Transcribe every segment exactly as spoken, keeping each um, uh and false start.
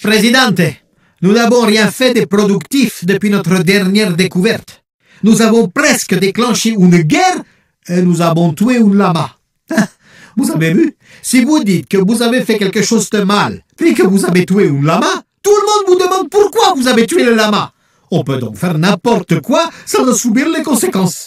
Présidente, nous n'avons rien fait de productif depuis notre dernière découverte. Nous avons presque déclenché une guerre et nous avons tué un lama. Vous avez vu? Si vous dites que vous avez fait quelque chose de mal, puis que vous avez tué un lama, tout le monde vous demande pourquoi vous avez tué le lama. On peut donc faire n'importe quoi sans en subir les conséquences.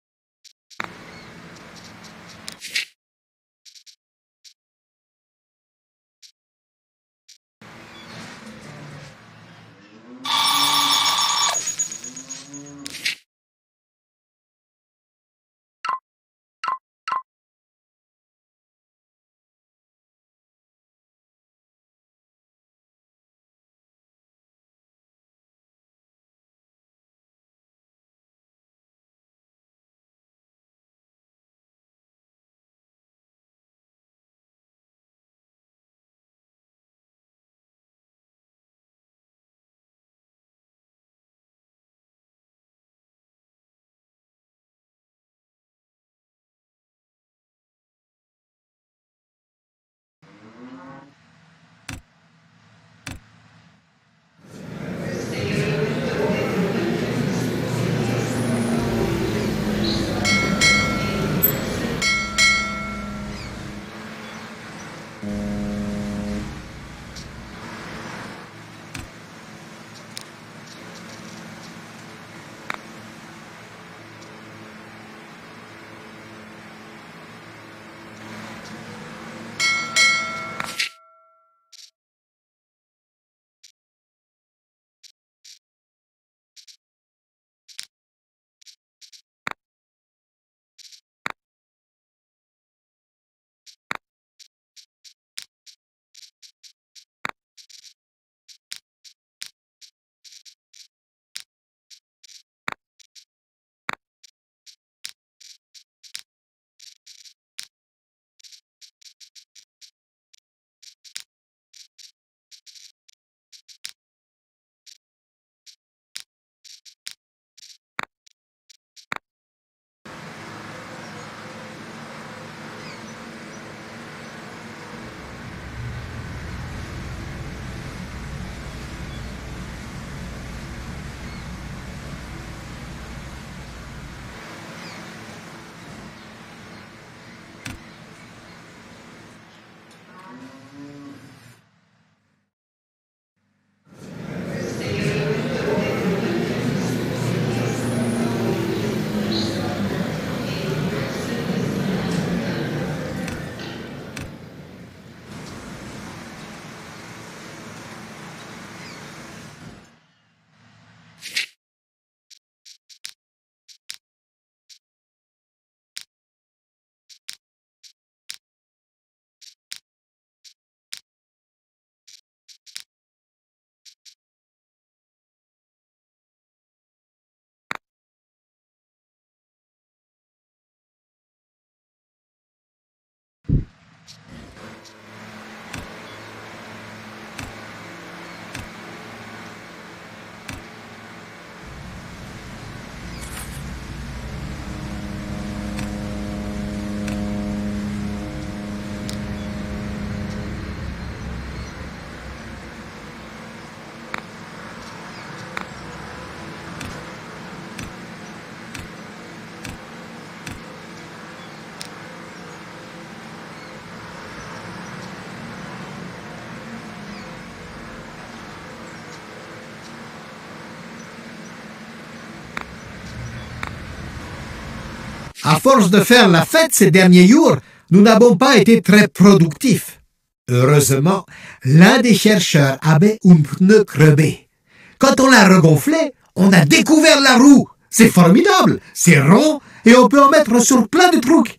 À force de faire la fête ces derniers jours, nous n'avons pas été très productifs. Heureusement, l'un des chercheurs avait un pneu crevé. Quand on l'a regonflé, on a découvert la roue. C'est formidable, c'est rond et on peut en mettre sur plein de trucs.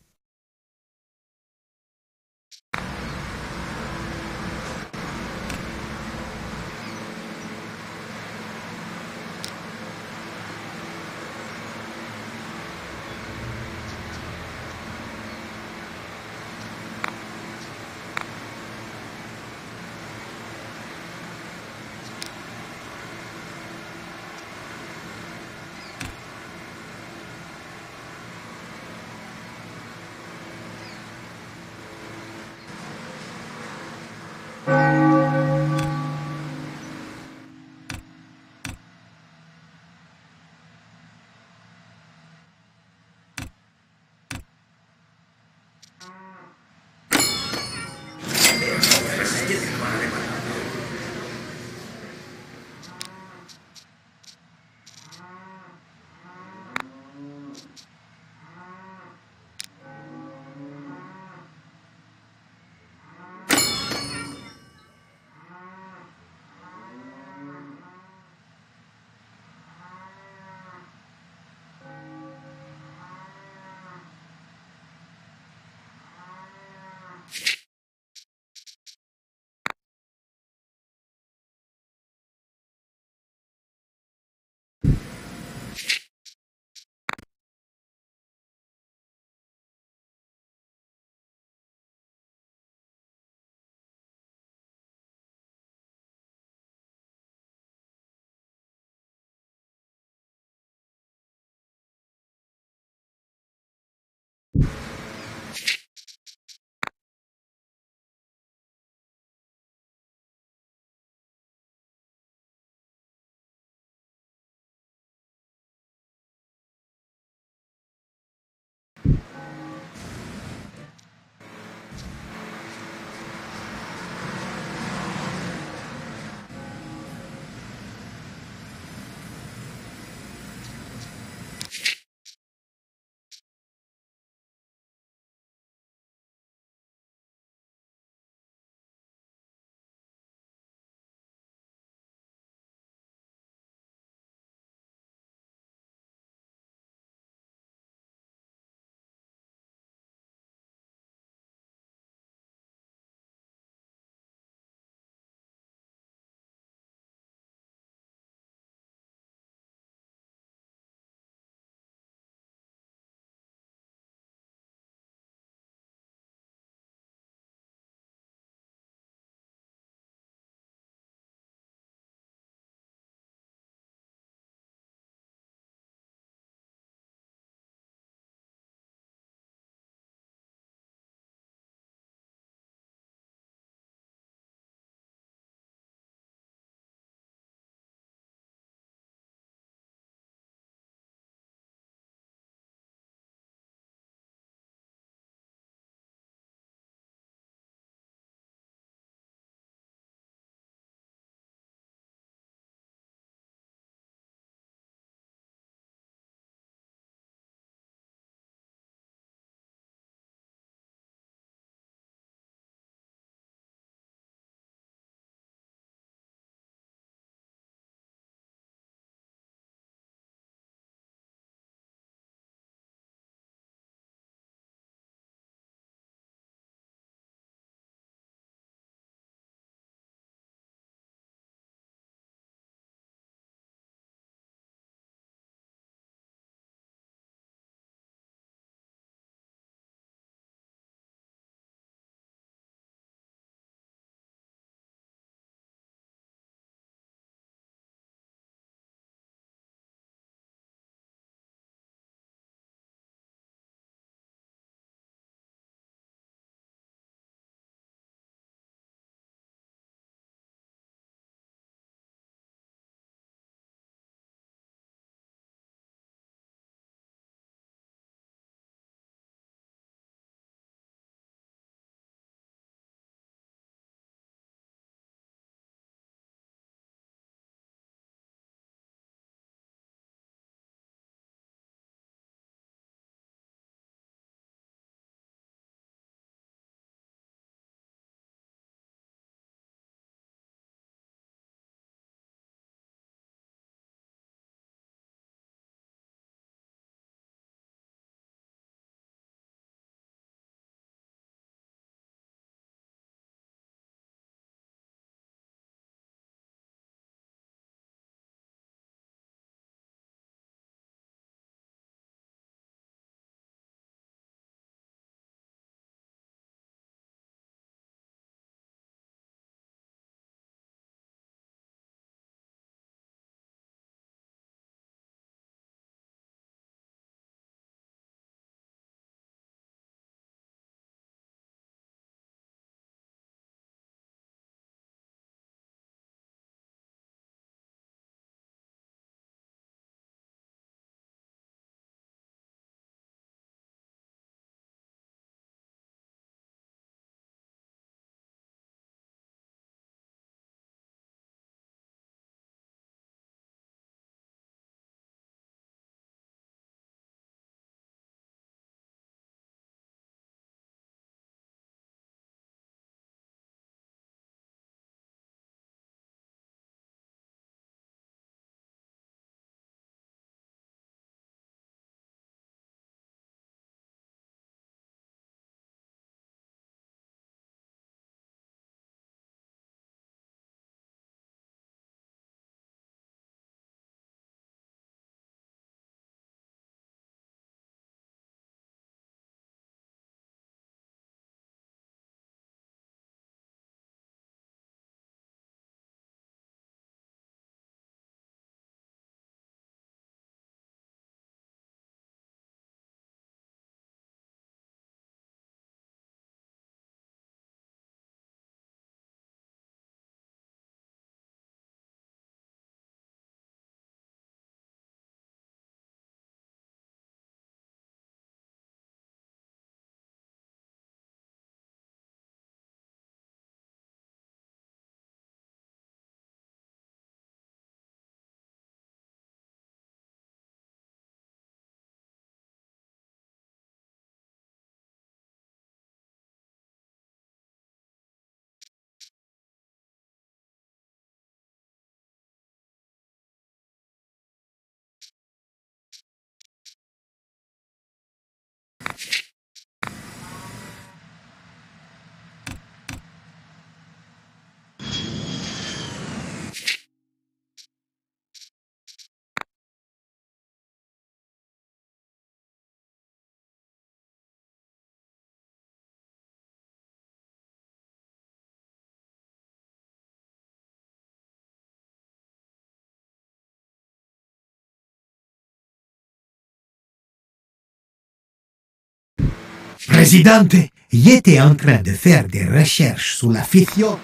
Présidente, j'étais en train de faire des recherches sur la fission.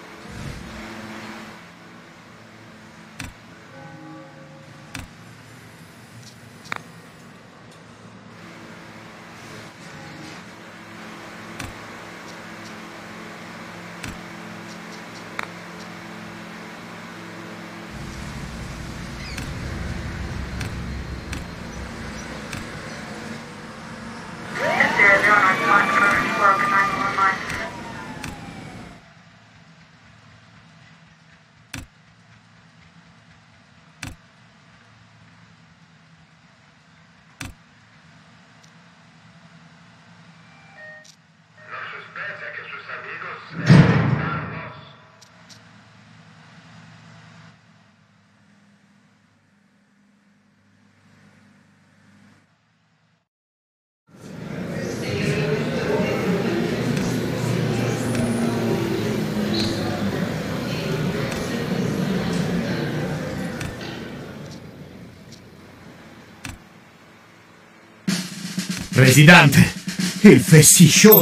Présidente, il fait si chaud.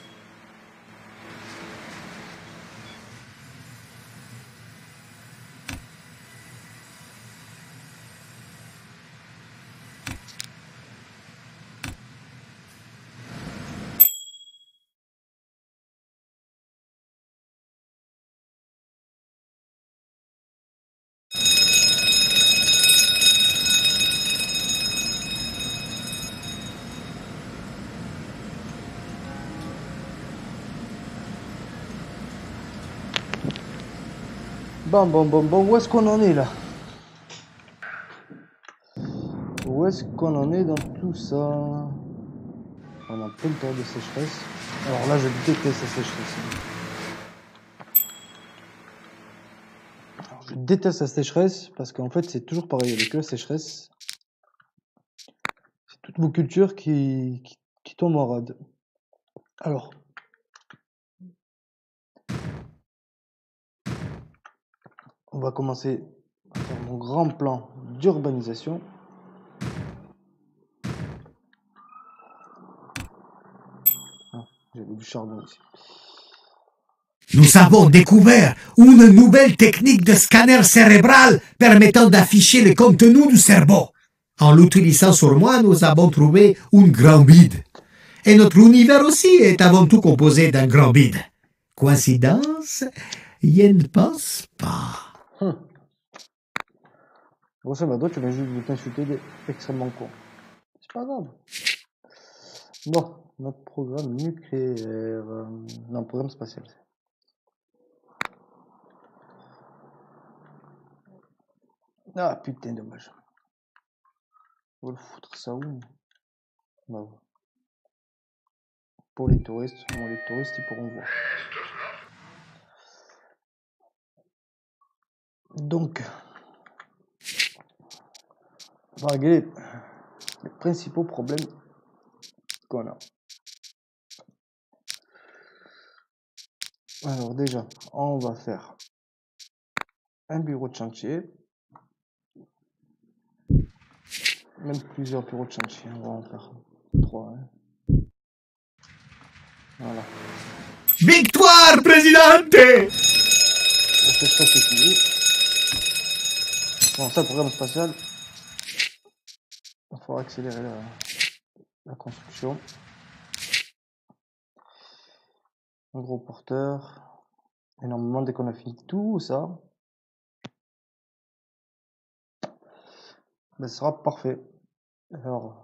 Bon, bon, bon, bon, où est-ce qu'on en est là? Où est-ce qu'on en est dans tout ça? On a plein de période de sécheresse. Alors là, je déteste la sécheresse. Alors, je déteste la sécheresse parce qu'en fait, c'est toujours pareil avec la sécheresse. C'est toutes vos cultures qui, qui, qui tombent en rade. Alors, on va commencer à faire mon grand plan d'urbanisation. Ah, j'avais du charbon aussi. Nous avons découvert une nouvelle technique de scanner cérébral permettant d'afficher le contenu du cerveau. En l'utilisant sur moi, nous avons trouvé un grand bide. Et notre univers aussi est avant tout composé d'un grand bide. Coïncidence? Je ne pense pas. Hum. Grosso modo, tu viens juste de t'insulter des extrêmement con. C'est pas grave. Bon, notre programme nucléaire. Euh, non, programme spatial. Ah putain, dommage. On va le foutre ça où? Bah, pour les touristes, bon, les touristes ils pourront voir. Donc, on va régler les principaux problèmes qu'on a. Alors déjà, on va faire un bureau de chantier. Même plusieurs bureaux de chantier. On va en faire trois. Hein. Voilà. Victoire, présidente! La sécheresse est finie. Bon, ça, le programme spatial, il faudra accélérer la, la construction. Un gros porteur. Et normalement, dès qu'on a fini tout ça, ben, ce sera parfait. Alors,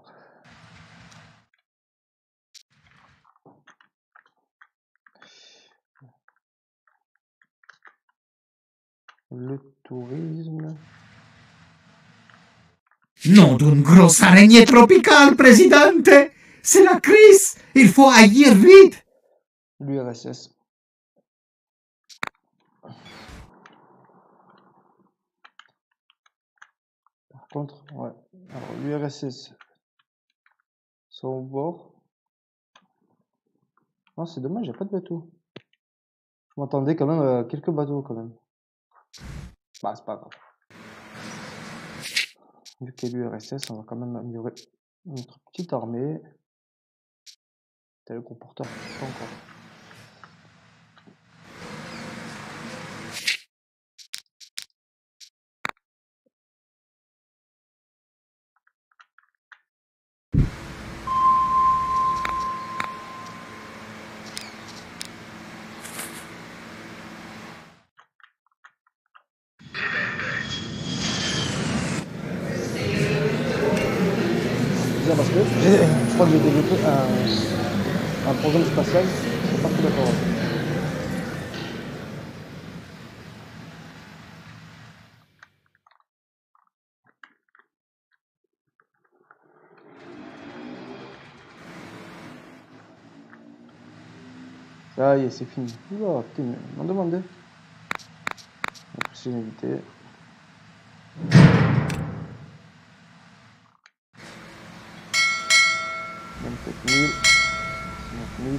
le tourisme. Nom d'une grosse araignée tropicale, présidente! C'est la crise! Il faut agir vite! L'U R S S. Par contre, ouais. Alors, l'U R S S sont au bord. Non, c'est dommage, il n'y a pas de bateau. Je m'attendais quand même à quelques bateaux quand même. Bah, c'est pas grave. Vu qu'il y a l'U R S S, on va quand même améliorer notre petite armée. T'as le gros porteur, pas encore. Parce que je crois que j'ai développé un, un programme spatial, je suis pas trop d'accord. Ça y est, c'est fini. Oula, putain, m'en demandé. En plus, j'ai évité. vingt-sept mille, neuf mille.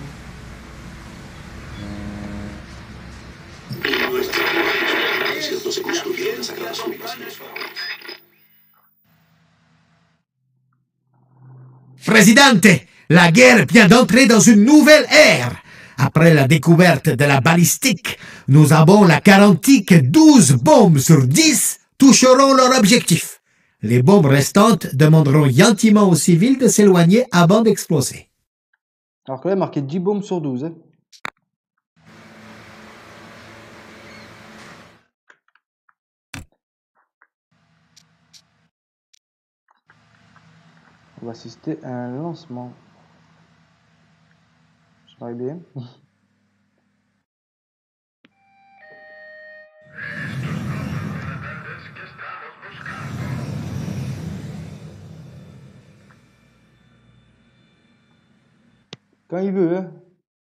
Présidente, la guerre vient d'entrer dans une nouvelle ère. Après la découverte de la balistique, nous avons la garantie que douze bombes sur dix toucheront leur objectif. Les bombes restantes demanderont gentiment aux civils de s'éloigner avant d'exploser. Alors que là, il y a marqué dix bombes sur douze. Hein. On va assister à un lancement. J'arrive bien. Quand il veut, hein.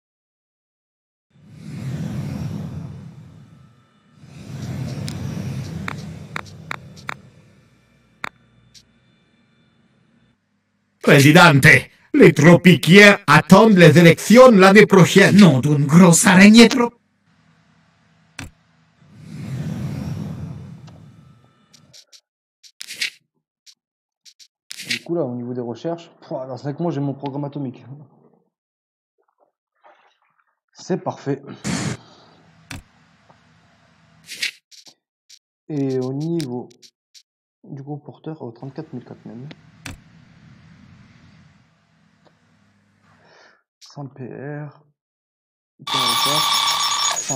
Présidente, les tropiquiens attendent les élections l'année prochaine. Non d'une grosse araignée trop. Du coup, là, au niveau des recherches, pouah, dans cinq mois, j'ai mon programme atomique. C'est parfait. Et au niveau du gros porteur, au trente-quatre mille quatre même. cent P R. cent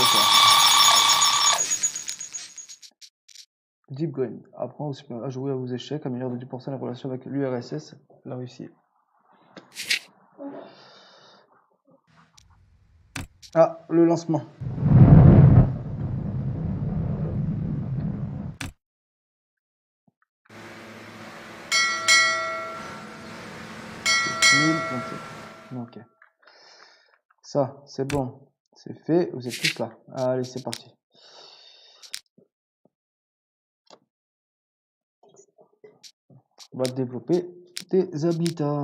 Deep Green. Apprends aussi à jouer à vos échecs, améliore de dix pour cent la relation avec l'U R S S, la Russie. Ah, le lancement. Ok. Ça, c'est bon. C'est fait. Vous êtes tous là. Allez, c'est parti. On va développer des habitats.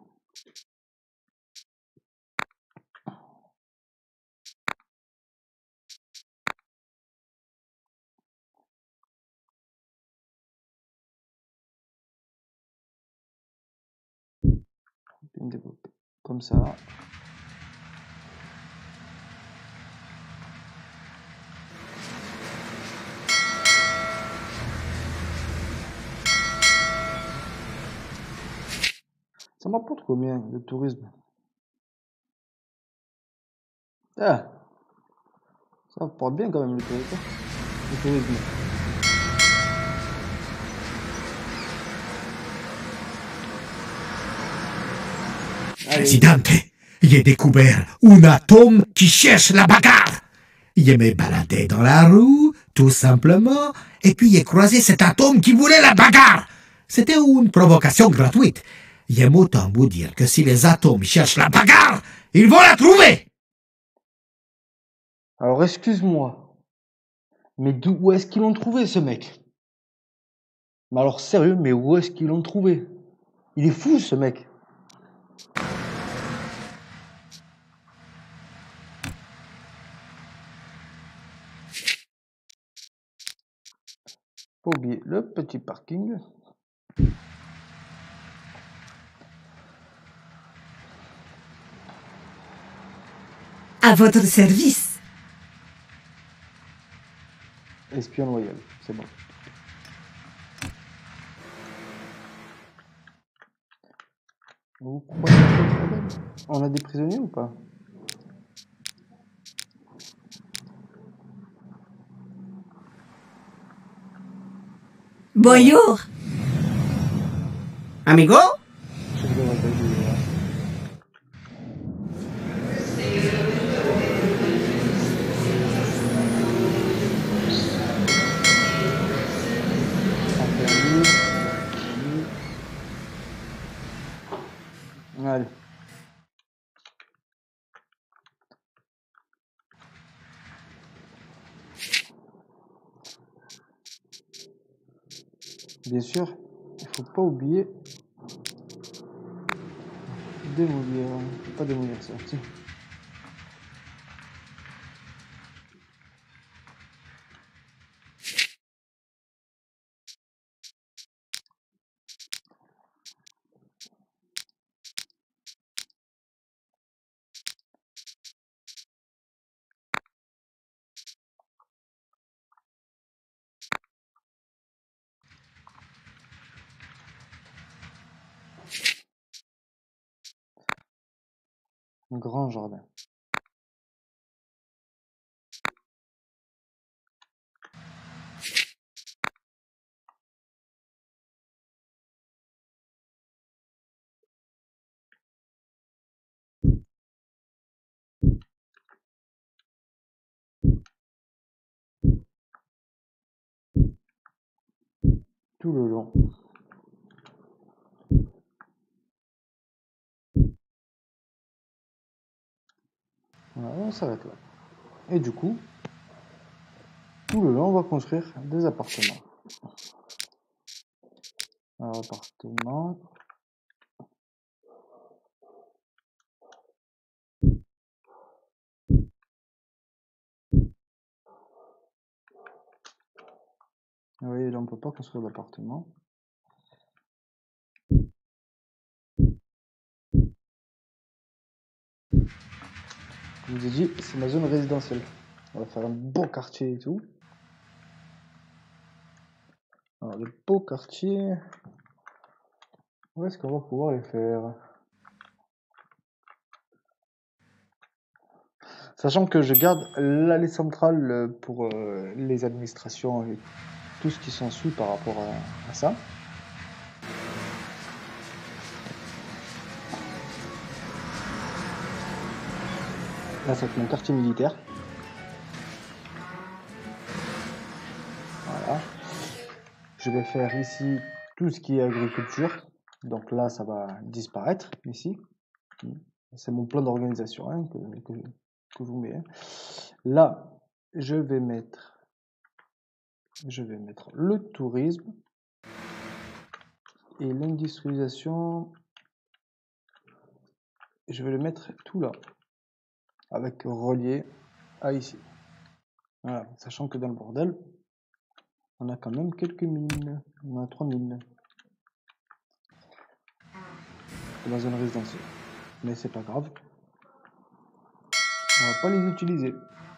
Bien développer. Comme ça. Ça m'apporte combien le tourisme? Ah, ça m'apporte bien quand même le tourisme. Le tourisme. Présidente, j'ai découvert un atome qui cherche la bagarre. Il me baladé dans la rue, tout simplement, et puis j'ai croisé cet atome qui voulait la bagarre. C'était une provocation gratuite. J'aime autant vous dire que si les atomes cherchent la bagarre, ils vont la trouver. Alors, excuse-moi, mais d'où est-ce qu'ils l'ont trouvé, ce mec? Mais alors, sérieux, mais où est-ce qu'ils l'ont trouvé? Il est fou, ce mec. Faut oublier le petit parking. À votre service. Espion loyal, c'est bon. Vous croyez que c'est le problème? On a des prisonniers ou pas? Bonjour. Amigo? Chef de bataille du roi. Interdit. Allez. Bien sûr, il faut pas oublier démolir, pas démolir ça, tiens. Un grand jardin. Tout le long. Voilà, on s'arrête là. Et du coup, tout le long, on va construire des appartements. Un appartement. Oui, là, on peut pas construire d'appartement. Je vous ai dit, c'est ma zone résidentielle. On va faire un beau quartier et tout. Alors, le beau quartier, où est-ce qu'on va pouvoir les faire? Sachant que je garde l'allée centrale pour euh, les administrations et tout ce qui s'ensuit par rapport à, à ça. Là, ça va être mon quartier militaire. Voilà. Je vais faire ici tout ce qui est agriculture. Donc là, ça va disparaître ici. C'est mon plan d'organisation hein, que, que, que je vous mets. Hein. Là, je vais mettre, je vais mettre le tourisme et l'industrialisation. Je vais le mettre tout là, avec relié à ici. Voilà, sachant que dans le bordel, on a quand même quelques mines. On a trois mines dans la zone résidentielle. Mais c'est pas grave. On va pas les utiliser.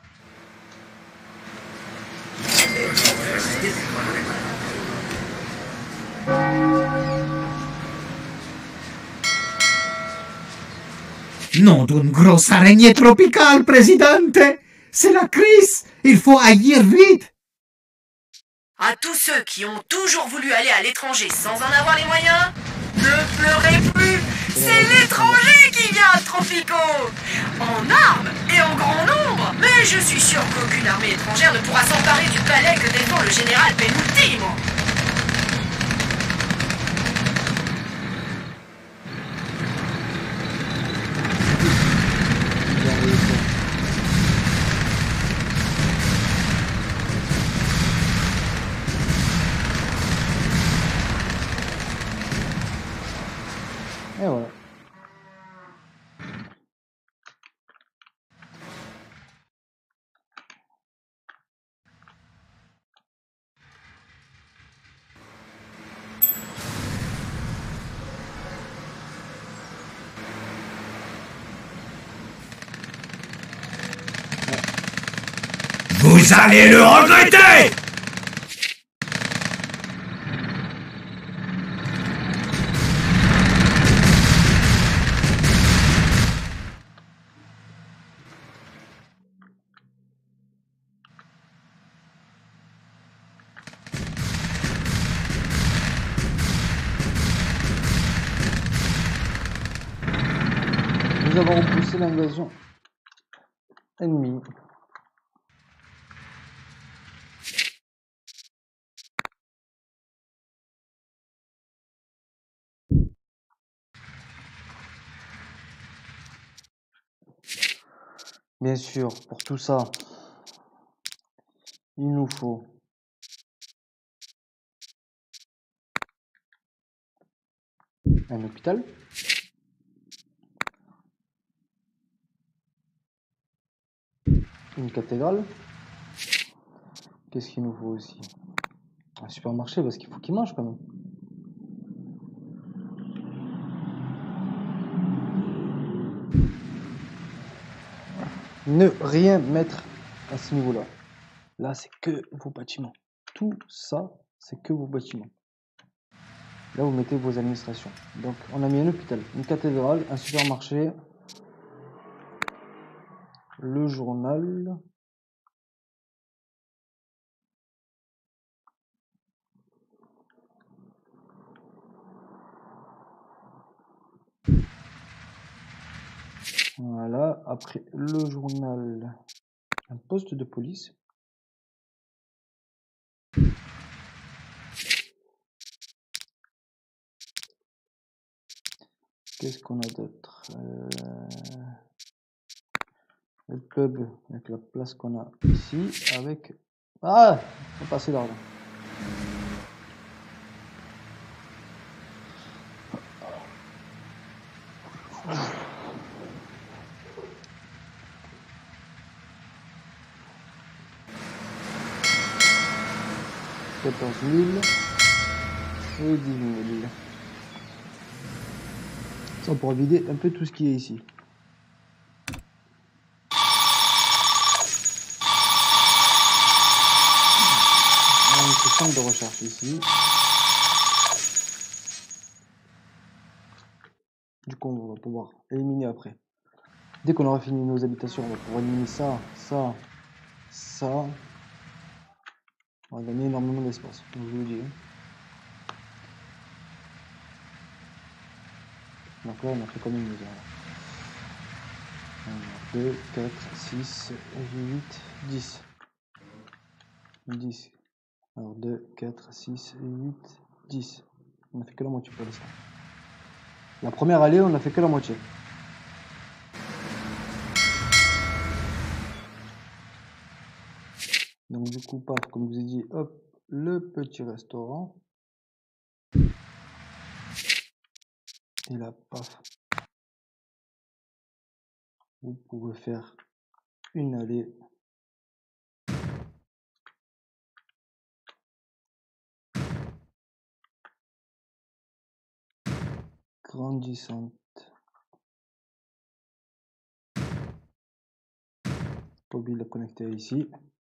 Nom d'une grosse araignée tropicale, présidente! C'est la crise! Il faut agir vite! À tous ceux qui ont toujours voulu aller à l'étranger sans en avoir les moyens, ne pleurez plus! C'est l'étranger qui vient à Tropico! En armes et en grand nombre! Mais je suis sûr qu'aucune armée étrangère ne pourra s'emparer du palais que défend le général Penultimo! Et voilà. Vous allez le regretter! Nous avons repoussé l'invasion ennemie. Bien sûr, pour tout ça, il nous faut un hôpital. Une cathédrale. Qu'est-ce qu'il nous faut aussi? Un supermarché, parce qu'il faut qu'il mange quand même. Ne rien mettre à ce niveau-là. Là, c'est que vos bâtiments. Tout ça, c'est que vos bâtiments. Là, vous mettez vos administrations. Donc, on a mis un hôpital, une cathédrale, un supermarché, le journal. Voilà. Après le journal, un poste de police. Qu'est-ce qu'on a d'autre? euh... Le pub, avec la place qu'on a ici, avec... Ah, on va passer d'argent. quatorze mille et dix mille. Ça, on pourra vider un peu tout ce qui est ici. On a un centre de recherche ici. Du coup, on va pouvoir éliminer après. Dès qu'on aura fini nos habitations, on va pouvoir éliminer ça, ça, ça. On va gagner énormément d'espace, comme je vous le dis. Donc là, on a fait combien de mesures? un, deux, quatre, six, huit, dix. dix. Alors deux, quatre, six, huit, dix. On a fait que la moitié pour l'instant. La première allée, on a fait que la moitié. Donc du coup, paf, comme je vous ai dit, hop, le petit restaurant. Et là, paf. Vous pouvez faire une allée. Grandissante. Pas oublier de la connecter ici.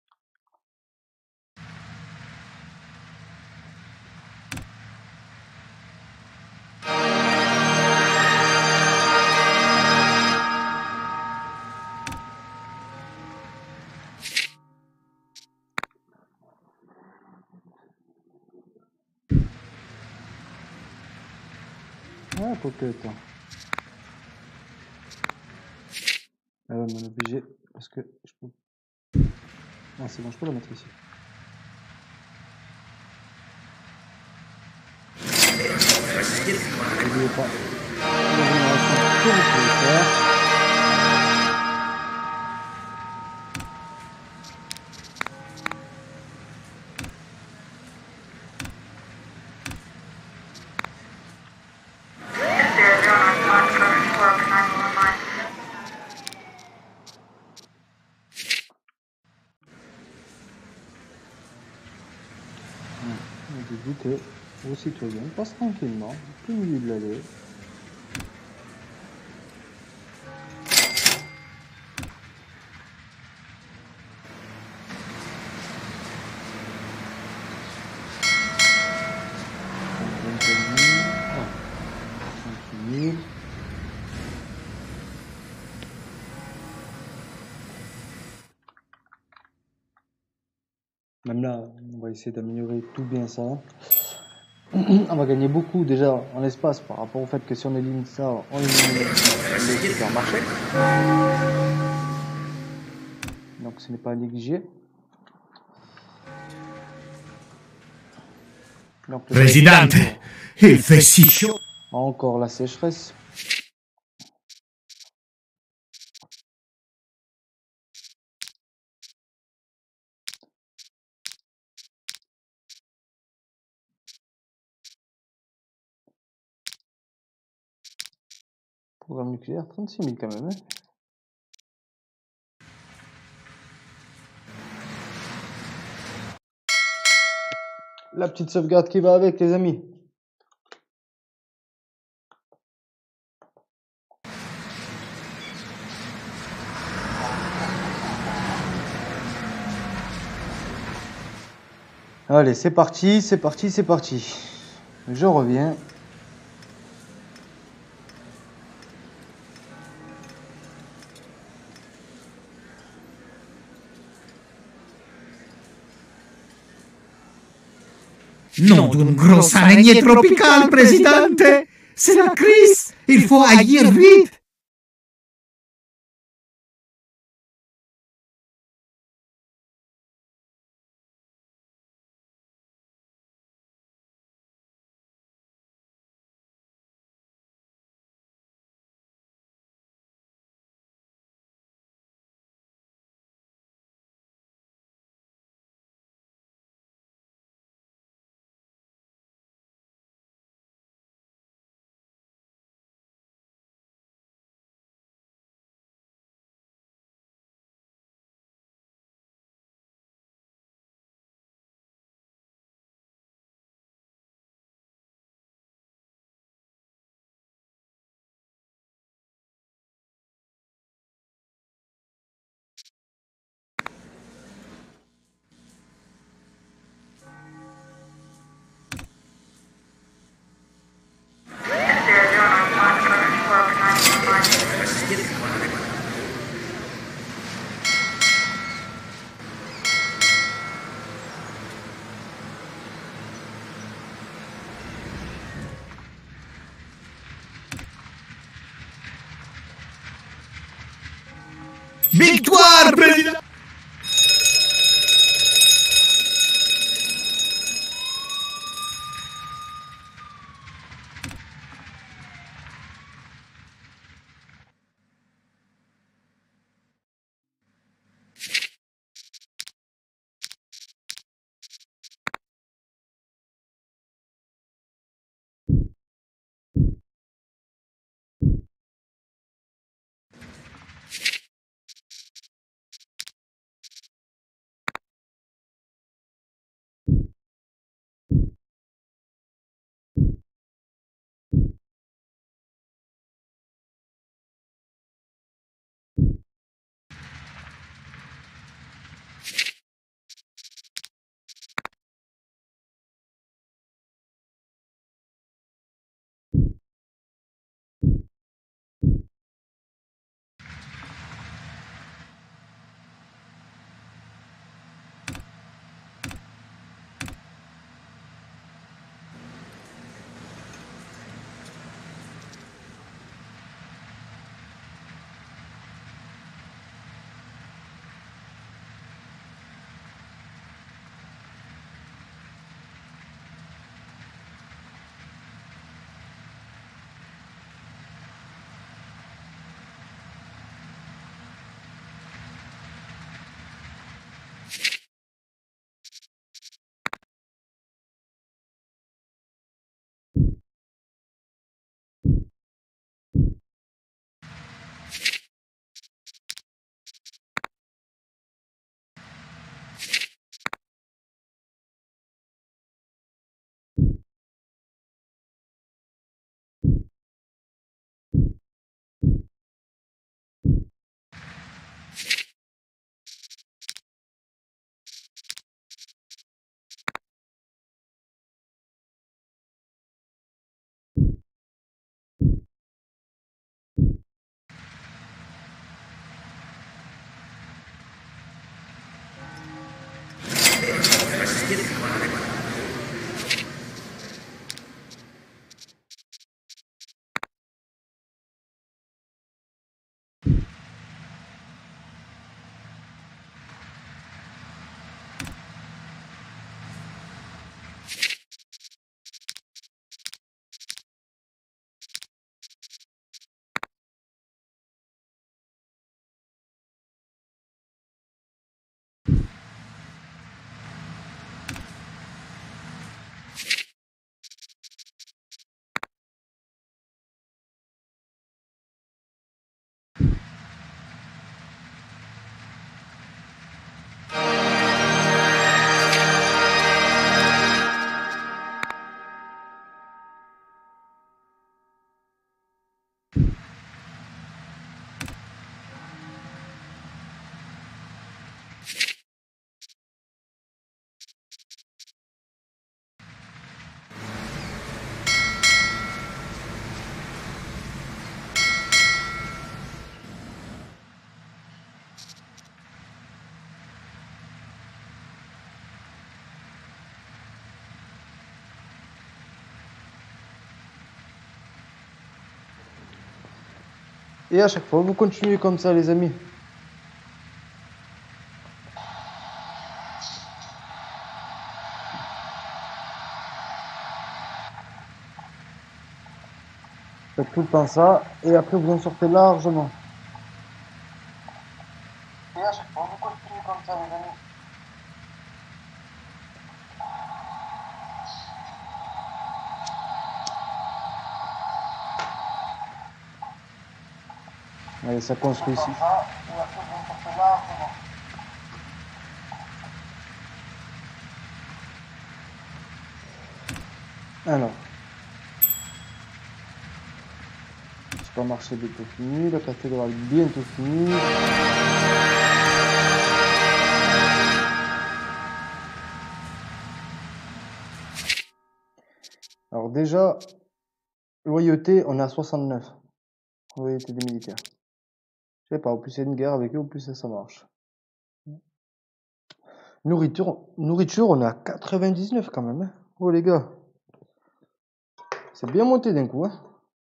Ah, coquette. Ah ouais, on est obligé parce que je peux. Ah, c'est bon, je peux la mettre ici. N'oubliez pas la génération que vous pouvez faire. Au début que vos citoyens passent tranquillement au milieu de l'allée. gagné. Ah, cinq mille. Même là, on va essayer d'améliorer tout bien ça. On va gagner beaucoup déjà en espace par rapport au fait que si on élimine ça, on élimine le supermarché. Donc ce n'est pas à négliger. Donc, le Presidente, il fait si chaud. Encore la sécheresse. Programme nucléaire, trente-six mille quand même. Hein. La petite sauvegarde qui va avec, les amis. Allez, c'est parti, c'est parti, c'est parti. Je reviens. Non d'une grosse araignée tropicale, Presidente. C'est la crise. Il faut agir vite. Victoire, Président. Et à chaque fois, vous continuez comme ça, les amis. Faites tout le temps ça, et après vous en sortez largement. Et à chaque fois, vous continuez comme ça, les amis. Allez, ça construit ici. Alors, supermarché bientôt fini, la cathédrale bientôt fini. Alors déjà, loyauté, on est à soixante-neuf. Loyauté des militaires. Je sais pas, au plus il y a une guerre avec eux, au plus ça, ça marche. Nourriture, nourriture, on est à quatre-vingt-dix-neuf quand même. Hein. Oh les gars, c'est bien monté d'un coup. Hein.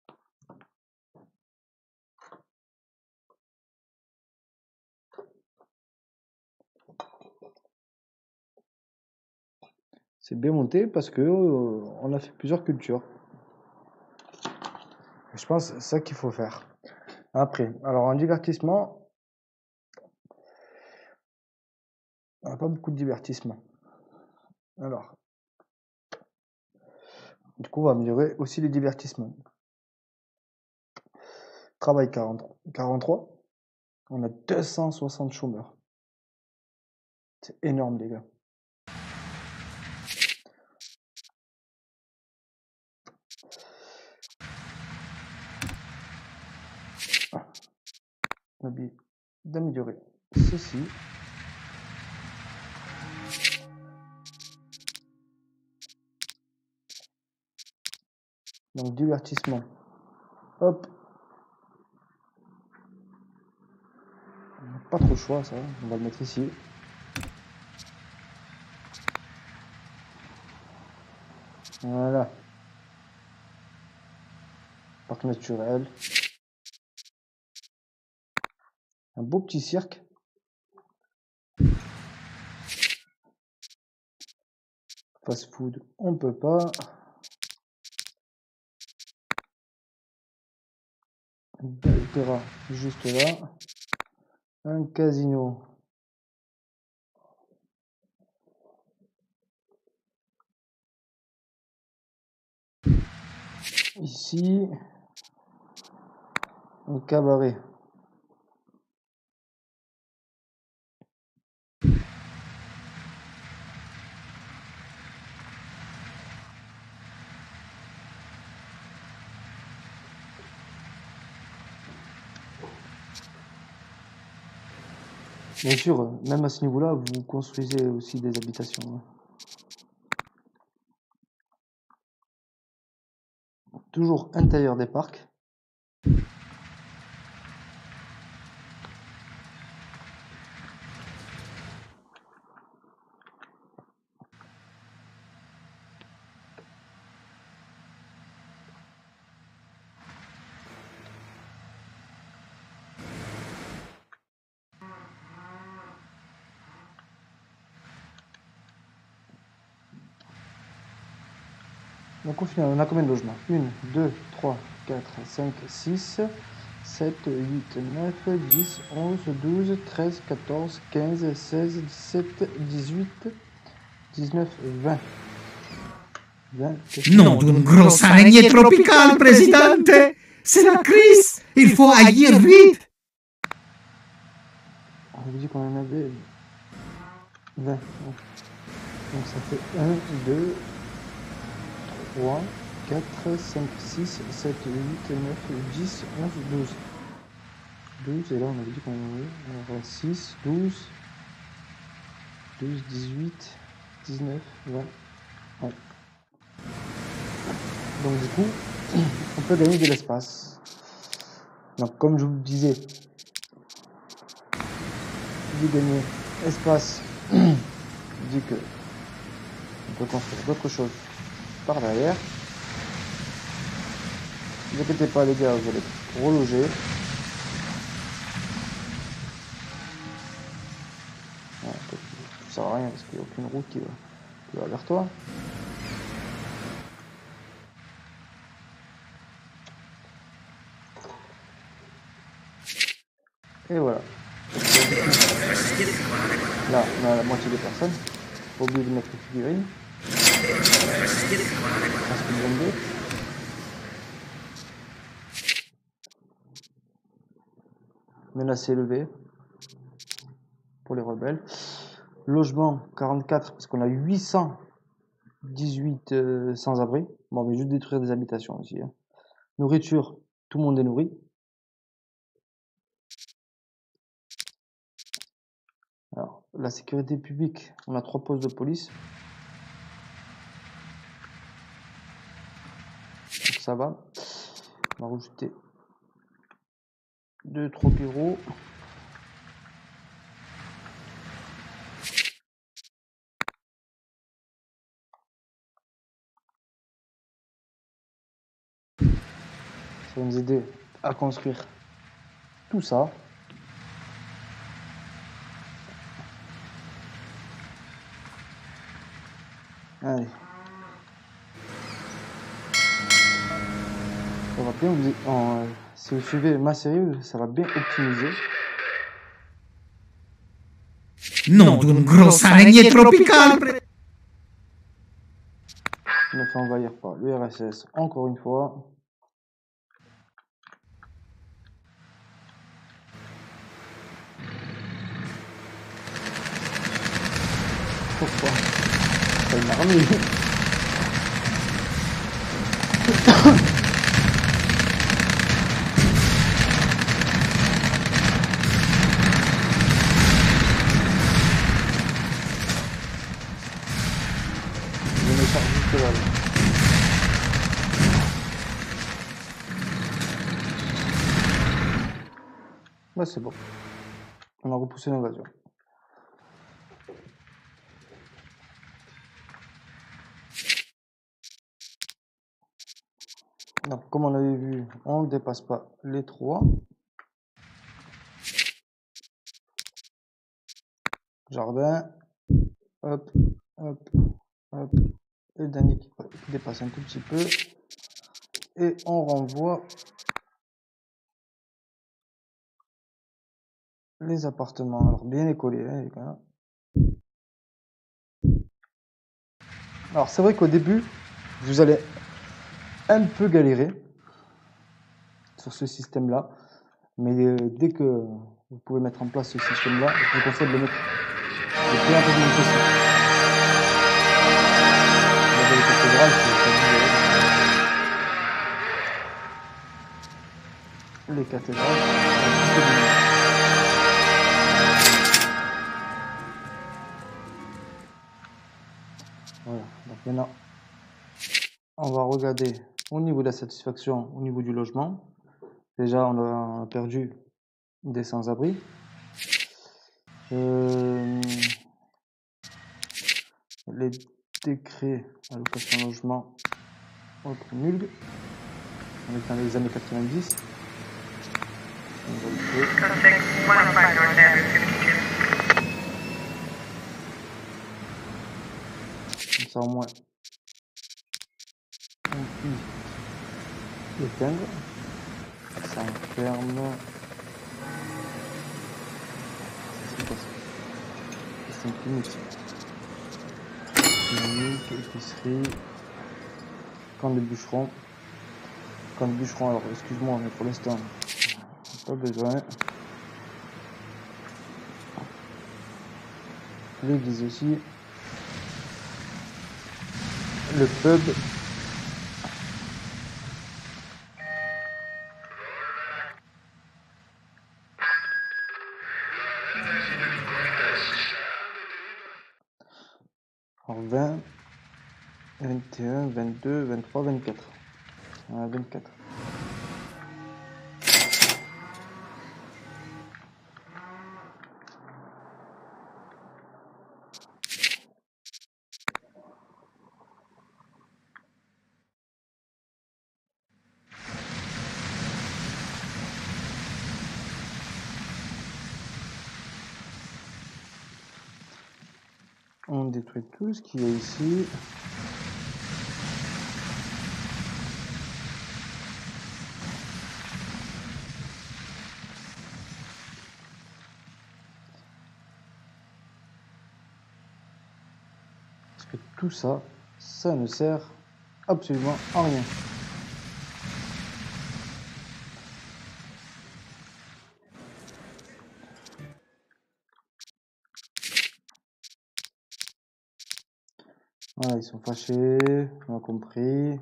C'est bien monté parce que euh, on a fait plusieurs cultures. Je pense que c'est ça qu'il faut faire. Après, alors en divertissement, on n'a pas beaucoup de divertissement. Alors, du coup, on va améliorer aussi les divertissements. Travail quarante, quarante-trois, on a deux cent soixante chômeurs. C'est énorme, les gars. Ah. On a oublié d'améliorer ceci. Donc, divertissement. Hop. On n'a pas trop le choix, ça. On va le mettre ici. Voilà. Parc naturel. Un beau petit cirque. Fast food, on peut pas. Un opéra juste là. Un casino. Ici. Un cabaret. Bien sûr, même à ce niveau-là, vous construisez aussi des habitations. Toujours intérieur des parcs. Donc au final, on a combien de logements? un, deux, trois, quatre, cinq, six, sept, huit, neuf, dix, onze, douze, treize, quatorze, quinze, seize, dix-sept, dix-huit, dix-neuf, vingt. vingt. Nom d'une grosse araignée tropicale, présidente. C'est la crise. Il faut agir vite. On avait dit qu'on en avait vingt. Donc ça fait un, deux, trois, quatre, cinq, six, sept, huit, neuf, dix, onze, douze. douze, et là on avait dit qu'on en avait six, douze, douze, dix-huit, dix-neuf, vingt. Ouais. Donc du coup, on peut gagner de l'espace. Donc comme je vous le disais, dit gagner espace, dit que on peut construire d'autres choses par derrière. Ne vous inquiétez pas les gars, vous allez être relogés. tu sers à rien parce qu'il n'y a aucune route qui va, qui va vers toi. Et voilà. Là, on a la moitié des personnes. Pas oublier de mettre les figurines. Parce qu'ils ont deux. Menace élevée pour les rebelles. Logement quarante-quatre parce qu'on a huit cent dix-huit euh, sans-abri. Bon, on va juste détruire des habitations aussi. Hein. Nourriture, tout le monde est nourri. Alors, la sécurité publique, on a trois postes de police. Donc ça va. On va rajouter deux, trois bureaux. Ça va nous aider à construire tout ça. Allez. Ça va bien vous... en, si vous suivez ma série, ça va bien optimiser. Nom d'une grosse araignée tropicale. On a fait envahir par l'U R S S encore une fois. Pourquoi? C'est une armée. Je me charge juste là. Bah c'est bon. On a repoussé l'invasion. Donc, comme on avait vu, on ne dépasse pas les trois. Jardin. Hop, hop, hop. Et le dernier qui, qui dépasse un tout petit peu. Et on renvoie les appartements. Alors, bien les coller, hein, les gars. Alors, c'est vrai qu'au début, vous allez un peu galérer sur ce système-là, mais euh, dès que vous pouvez mettre en place ce système-là, je vous conseille de le mettre le plus rapidement possible. La vérité cathédrale, c'est les cathédrales. Voilà, donc maintenant, on va regarder au niveau de la satisfaction, au niveau du logement. Déjà, on a perdu des sans-abri. Euh, les décrets allocation logement, autre nul. On est dans les années quatre-vingt-dix. On va le Comme ça, au moins, on peut éteindre. Ça enferme. C'est quoi ça? C'est une clinique. Clinique, épicerie. Camp de bûcheron. Camp de bûcheron, alors excuse-moi, mais pour l'instant, pas besoin. L'église aussi. Le pub. Alors vingt, vingt et un, vingt-deux, vingt-trois, vingt-quatre. On a vingt-quatre. On détruit tout ce qu'il y a ici. Parce que tout ça, ça ne sert absolument à rien. Voilà, ils sont fâchés, on a compris.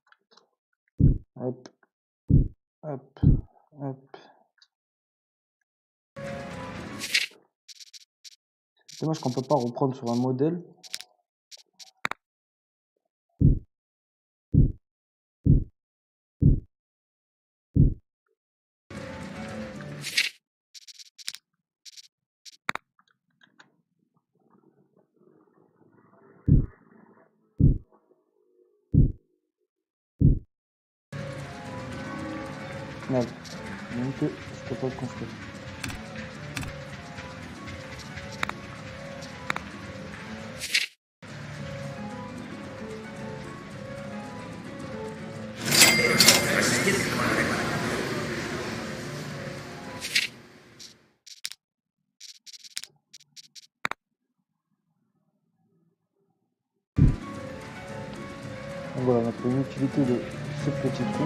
Hop, hop, hop. C'est dommage qu'on peut pas reprendre sur un modèle. Merde, donc je peux pas le construire. Donc voilà, on a trouvé l'utilité de ce petit trou.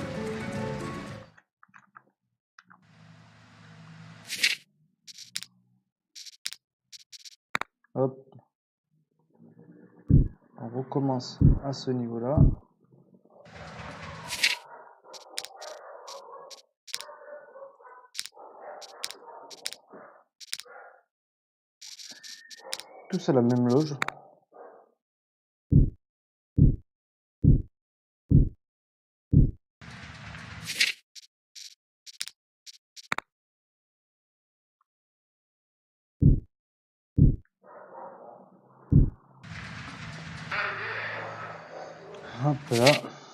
Hop. On recommence à ce niveau-là. Tout c'est la même loge. Hop là.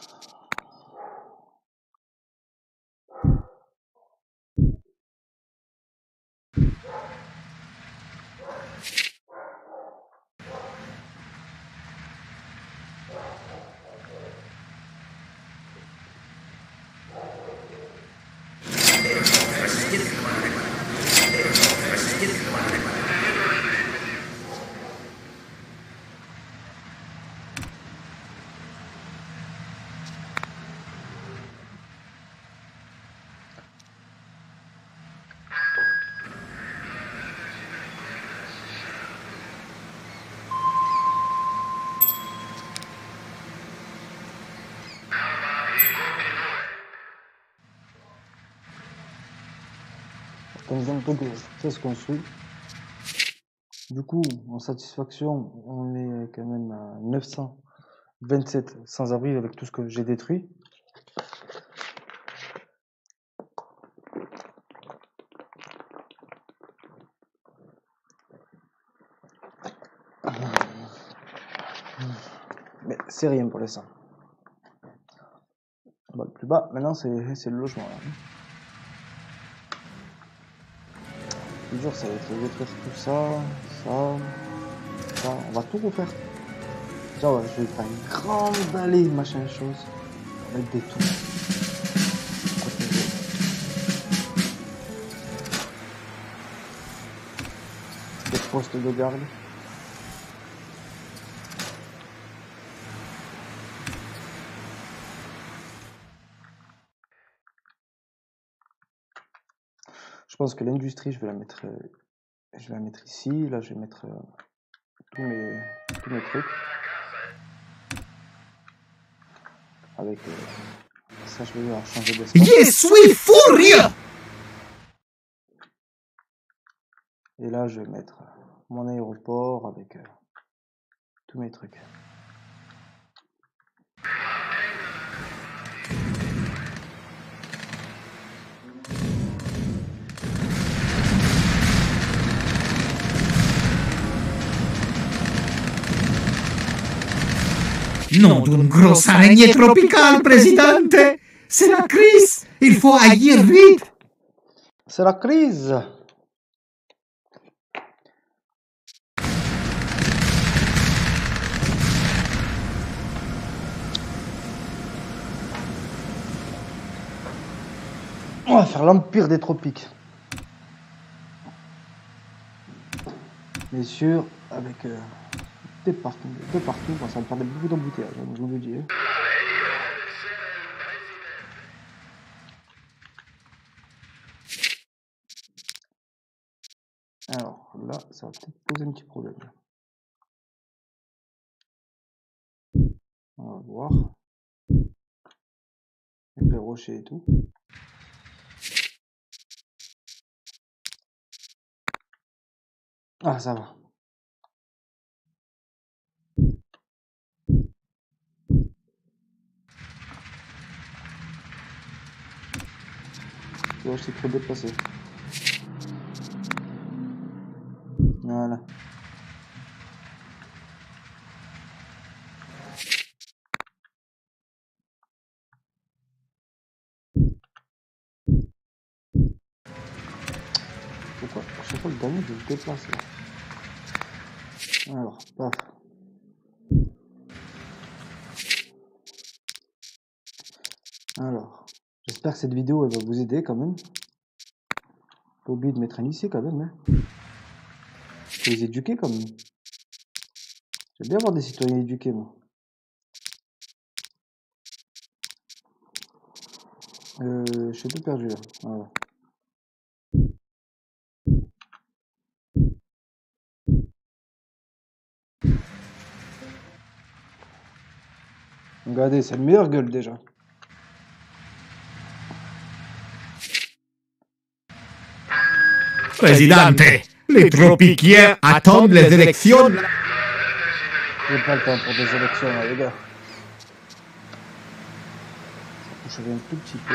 Ça se construit. Du coup, en satisfaction, on est quand même à neuf cent vingt-sept sans-abri avec tout ce que j'ai détruit. Mais c'est rien pour l'instant. Bon, le plus bas, maintenant, c'est le logement. Là. Toujours, ça va être détruire tout ça, ça, ça. On va tout refaire. Déjà, ouais, je vais faire une grande allée, machin chose, avec des tours. Des postes de garde. Je pense que l'industrie, je vais la mettre, euh, je vais la mettre ici. Là, je vais mettre euh, tous mes, tous mes trucs. Avec euh, ça, je vais devoir changer d'espace. Je suis furieux! Et là, je vais mettre mon aéroport avec euh, tous mes trucs. Nom d'une grosse araignée tropicale, présidente! C'est la crise! Il faut agir vite! C'est la crise! On va faire l'empire des tropiques. Bien sûr, avec euh, des parkings de partout, bon, ça va me faire beaucoup d'embouteillages, hein, je vous le dis. Hein. Alors là, ça va peut-être poser un petit problème. On va voir. Avec les rochers et tout. Ah, ça va. Là, je suis trop déplacé. Voilà. Pourquoi à chaque fois le dernier je me déplace là. Alors, paf. Alors, j'espère que cette vidéo elle va vous aider quand même. Pas oublier de mettre un lycée quand même. Hein. Faut les éduquer quand même. J'aime bien avoir des citoyens éduqués moi. Euh, je suis tout perdu là. Voilà. Regardez, c'est le meilleur gueule déjà. Présidente, les tropiciens attendent les élections. J'ai pas le temps pour des élections là, les gars. Ça coucherait un tout petit peu.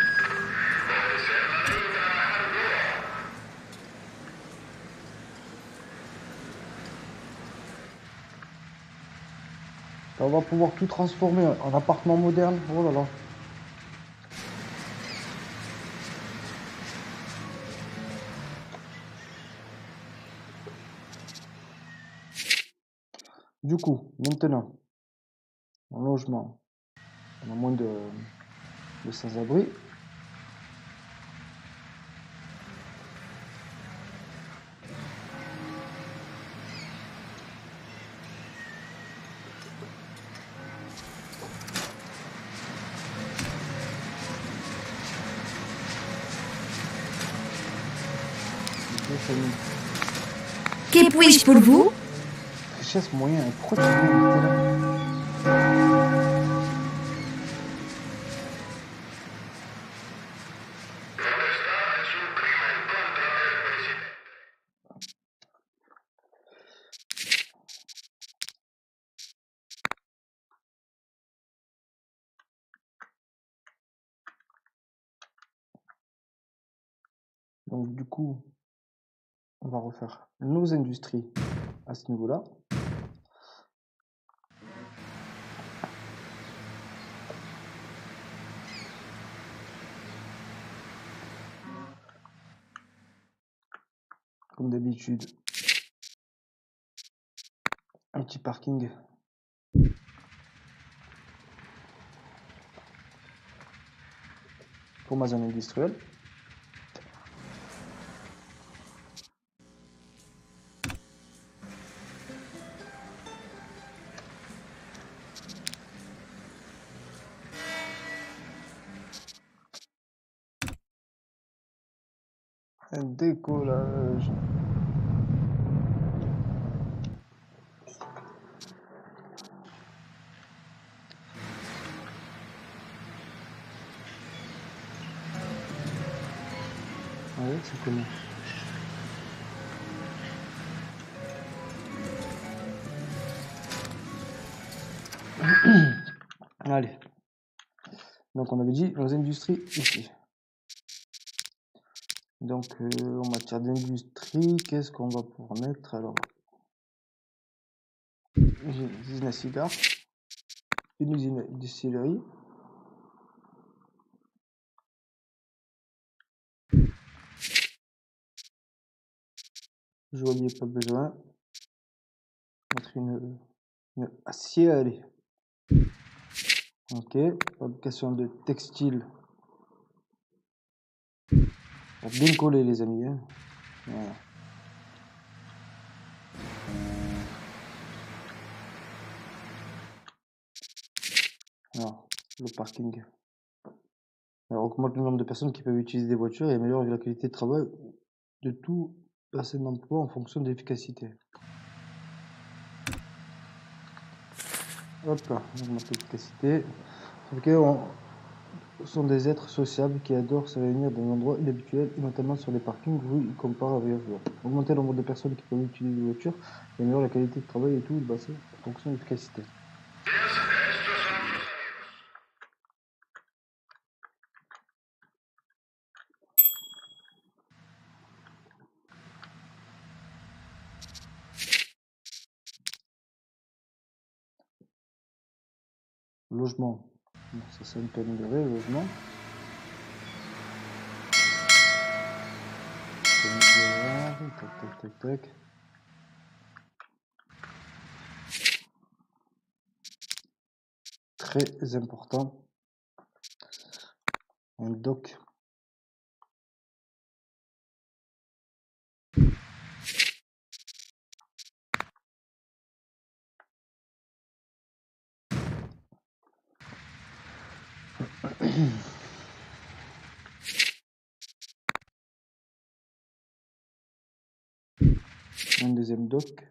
On va pouvoir tout transformer en appartement moderne. Oh là là. Du coup, maintenant, en logement, on a moins de, de sans-abri. Que puis-je pour vous? Richesse moyen, pourquoi tu veux éviter là? Donc du coup, on va refaire nos industries à ce niveau-là. Comme d'habitude, un petit parking. Pour ma zone industrielle. Un décollage. Ouais, c'est comment? Allez. Donc on avait dit nos industries ici. Donc euh, en matière d'industrie, qu'est-ce qu'on va pouvoir mettre? Alors, une usine à cigares, une usine à distillerie. Joaillier, pas besoin. Mettre une, une acier, allez. Ok, fabrication de textiles. Pour bien coller les amis. Hein. Voilà. Alors, le parking. Alors, augmente le nombre de personnes qui peuvent utiliser des voitures et améliore la qualité de travail de tout bassin d'emploi en fonction de l'efficacité. Hop là, on augmente l'efficacité. Ok, on sont des êtres sociables qui adorent se réunir dans des endroits inhabituels, et notamment sur les parkings où ils comparent avec eux. Augmenter le nombre de personnes qui peuvent utiliser des voitures et améliorer la qualité de travail et tout le bassin en fonction de l'efficacité. Logement. Ça c'est un peu amélioré, le logement. Tac, tac, tac, tac. Très important. Un dock. Un deuxième dock.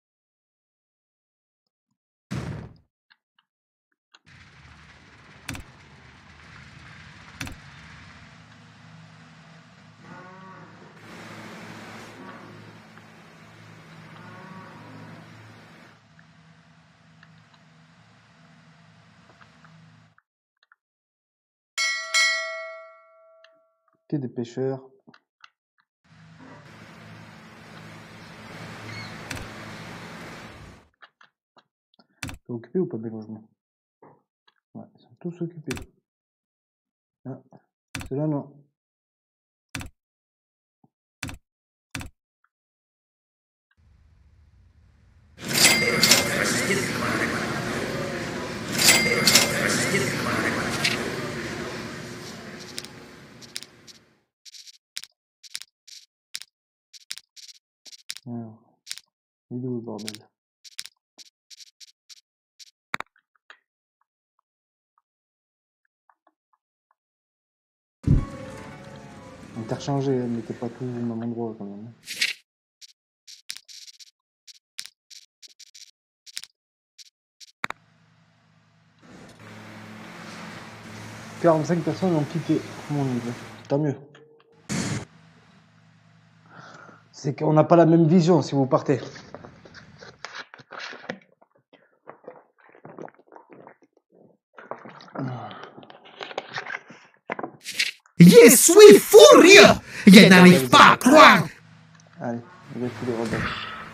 Quai des pêcheurs. C'est occupé ou pas mes logements? Ouais, ils sont tous occupés. Ah, ceux-là non. Alors, il est où le bordel? Interchangé, hein, mettez pas tout au même endroit quand même. quarante-cinq personnes ont quitté mon livre. Tant mieux. C'est qu'on n'a pas la même vision si vous partez. Je suis furieux! Je n'arrive pas à croire! Allez, on va tous les rebelles.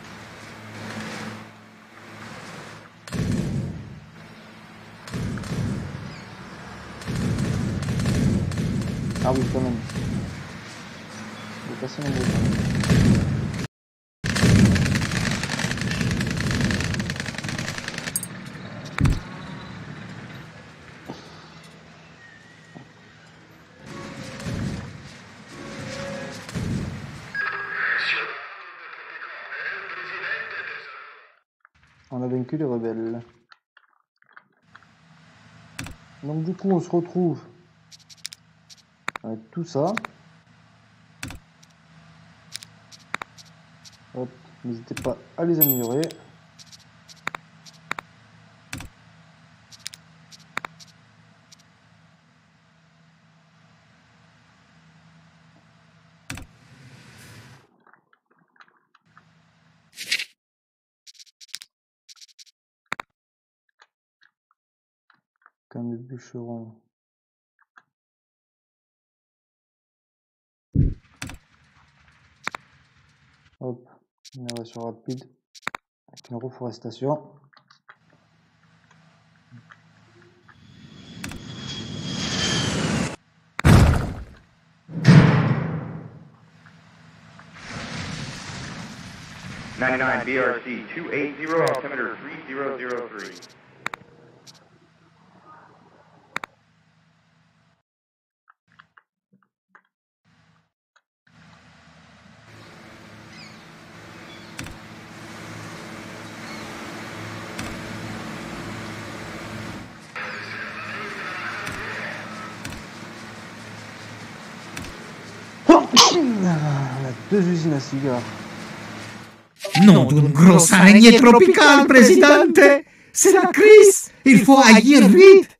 Ah oui, quand même. Il est passé nombreux quand même. On a vaincu les rebelles. Donc du coup, on se retrouve avec tout ça. Hop, n'hésitez pas à les améliorer. Comme le bûcheron. Hop, une élévation rapide avec une reforestation. ninety-nine B R C two eighty, altimeter three zero zero three. On a deux usines à cigares. Nom d'une grosse araignée tropicale, Présidente. C'est la crise. Il faut agir vite.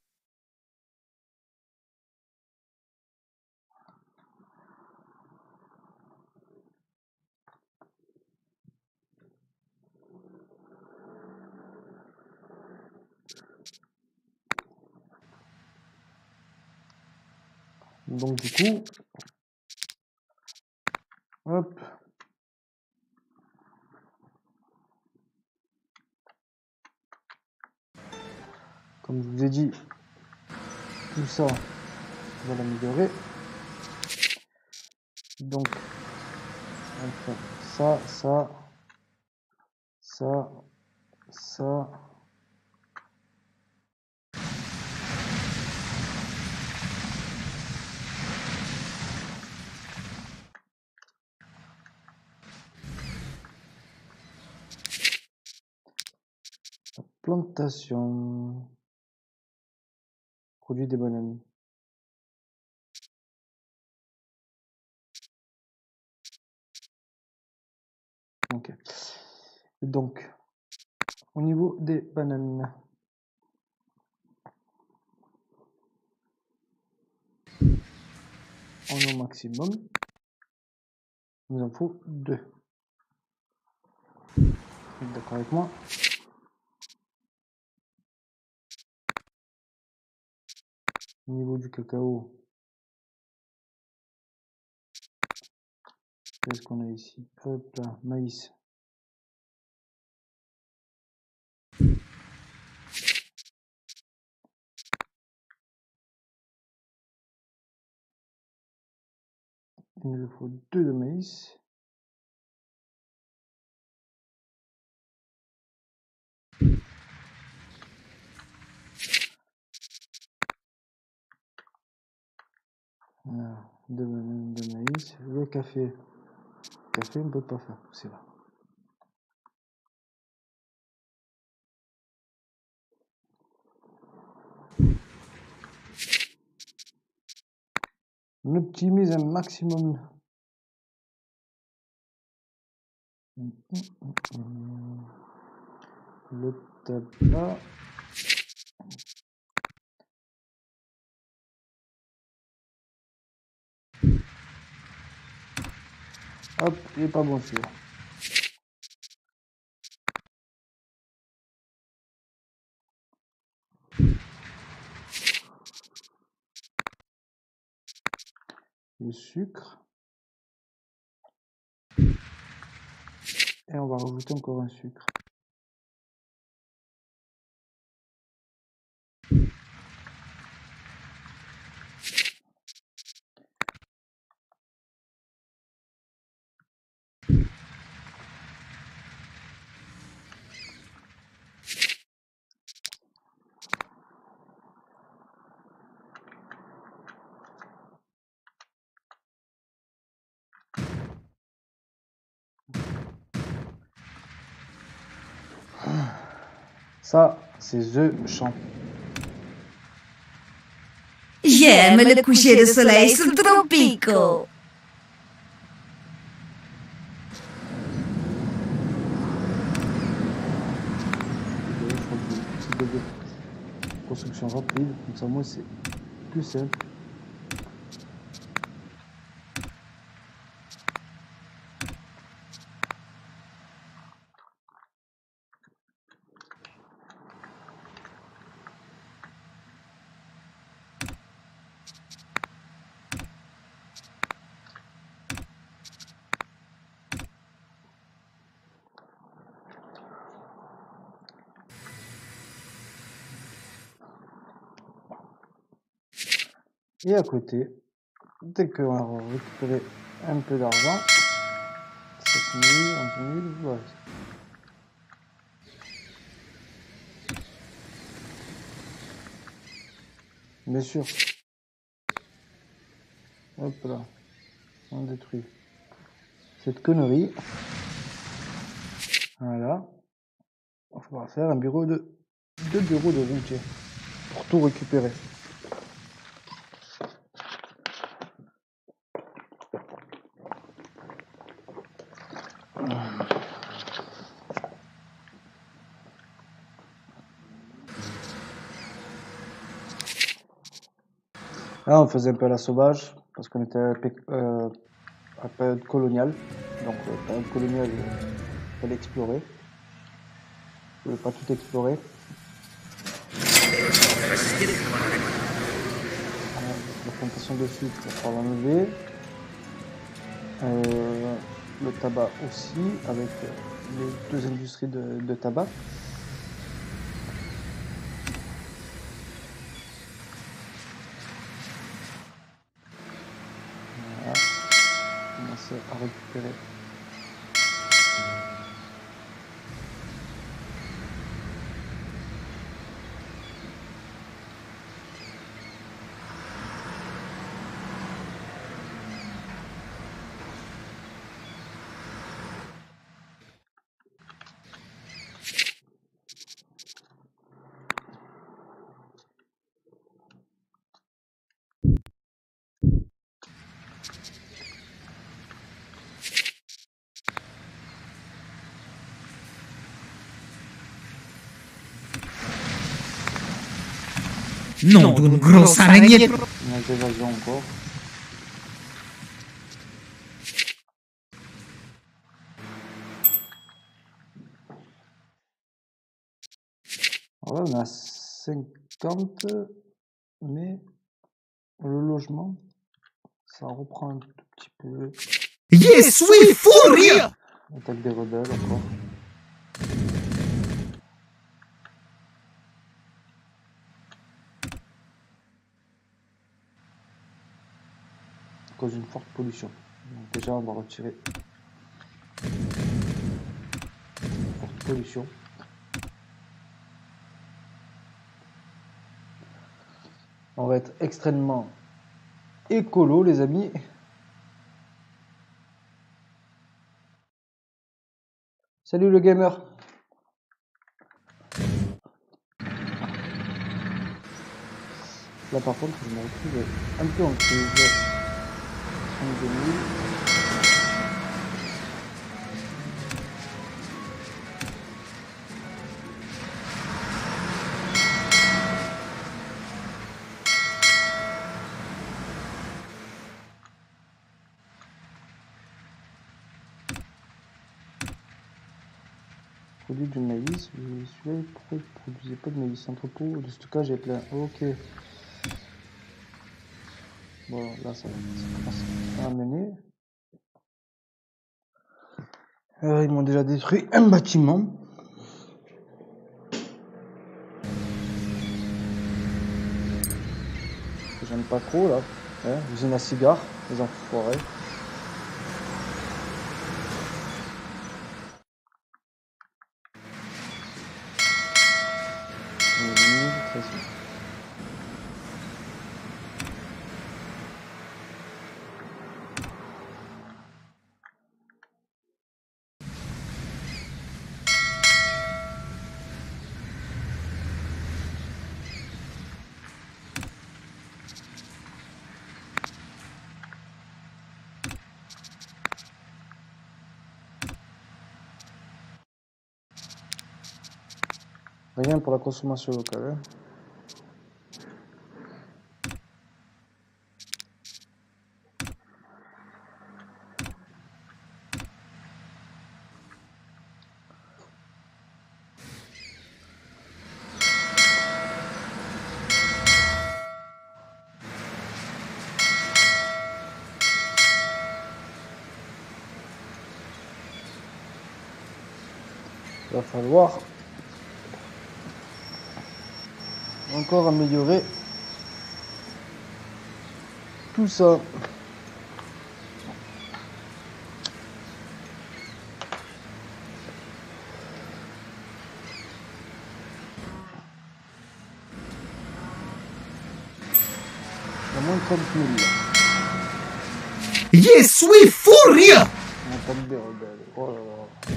Donc du coup, hop. Comme je vous ai dit, tout ça, on va l'améliorer. Donc, on fait ça, ça, ça, ça. Plantation. Produit des bananes. Ok. Donc, au niveau des bananes. En au maximum. Il nous en faut deux. Vous êtes d'accord avec moi? Au niveau du cacao, qu'est-ce qu'on a ici? Hop là, maïs. Il nous faut deux de maïs. Voilà, deux de maïs. Le café. Le café, on ne peut pas faire pousser là. On optimise un maximum. Le tabac. Hop, il est pas bon celui-là. Le sucre. Et on va rajouter encore un sucre. Ça, c'est The Champ. J'aime le coucher de soleil sur le Tropico. Construction rapide, comme ça moi c'est plus simple. Et à côté, dès qu'on a récupéré un peu d'argent, sept mille, onze mille, voilà. Bien sûr. Hop là. On détruit cette connerie. Voilà. On va faire un bureau de deux bureaux de routier pour tout récupérer. Là, on faisait un peu à la sauvage, parce qu'on était à, euh, à période coloniale. Donc, euh, période coloniale, il fallait explorer. Je ne voulais pas tout explorer. Euh, la plantation de sucre, il va falloir l'enlever. Euh, le tabac aussi, avec euh, les deux industries de, de tabac. Voilà. Commencer à récupérer. Nom d'une grosse araignée. Une évasion encore. Voilà, on a cinquante, mais le logement, ça reprend un tout petit peu. Je suis furieux. Attaque des rebelles encore. À cause d'une forte pollution. Donc déjà, on va retirer une forte pollution. On va être extrêmement écolo, les amis. Salut le gamer. Là par contre, je me retrouve un peu en crise. trente-deux mille. Produit du maïs, celui-là, pourquoi il ne produisait pas de maïs? Entrepôt de stockage est plein. Ok. Bon, là, ça, ça commence à mener. Euh, ils m'ont déjà détruit un bâtiment. J'aime pas trop, là. Hein, usine à cigares, les enfoirés. Rien pour la consommation locale. Hein. Il va falloir encore améliorer tout ça. À moins de trente mille. Je suis furieux. On entend des rebelles. Oh là là.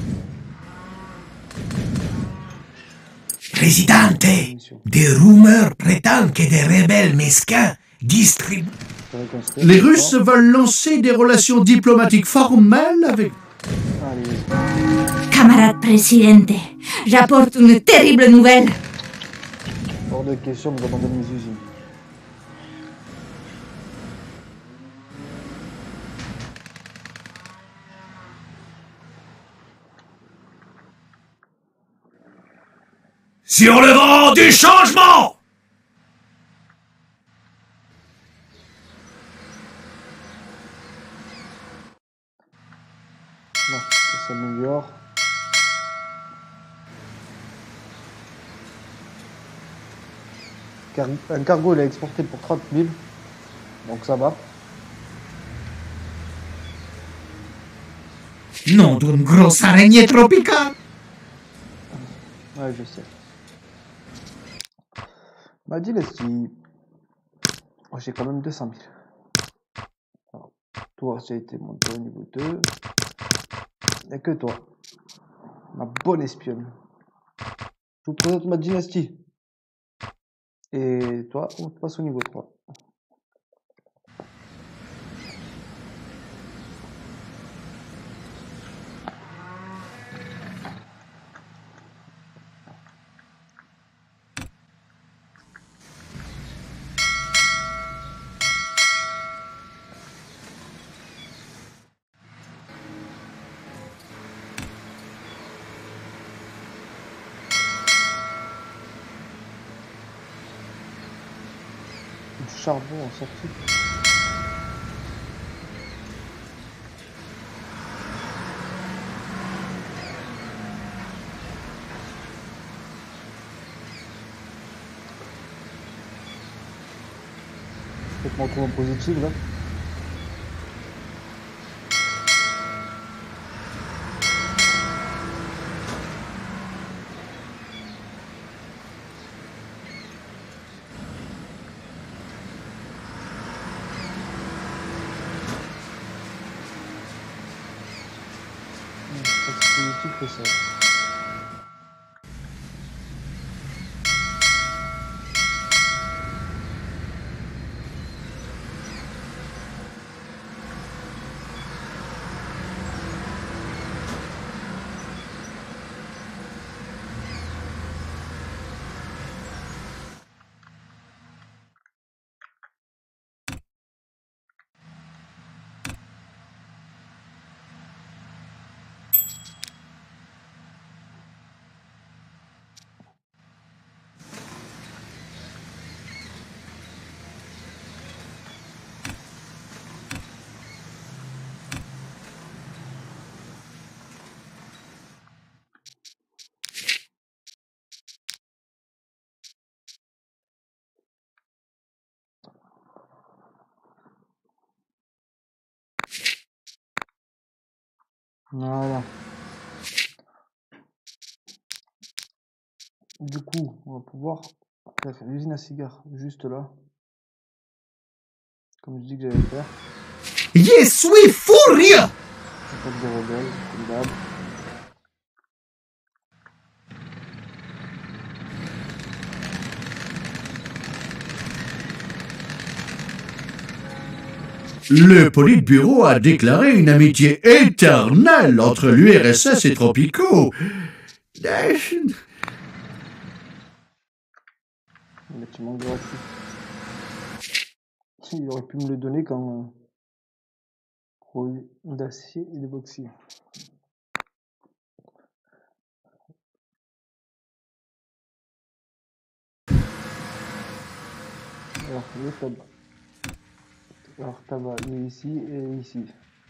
Présidente, des rumeurs prétendent que des rebelles mesquins distribuent. Les Russes veulent lancer des relations diplomatiques formelles avec... Allez, Camarade Presidente, j'apporte une terrible nouvelle. hors de question, vous abandonnez mes usines. Sur le vent du changement! Non, ça s'améliore. Car un cargo il a exporté pour trente mille. Donc ça va. Nom d'une grosse araignée tropicale! Ouais, je sais. Ma dynastie. Oh, j'ai quand même deux cent mille. Alors, toi, tu as été monté au niveau deux. Il n'y a que toi. Ma bonne espionne. Je vous présente ma dynastie. Et toi, on passe au niveau trois. Du charbon en sortie. Faites-moi trouver un positif là. C'est positif que ça. Voilà. Du coup, on va pouvoir faire l'usine à cigares juste là. Comme je dis que j'allais faire. Je suis furieux! Pas de rebelles, comme d'hab. Le Politburo a déclaré une amitié éternelle entre l'U R S S et Tropico. Mais tu manques gratuit. Il aurait pu me le donner quand produit d'acier et de boxy. Alors, le tabac. Alors, tabac, il est ici et ici.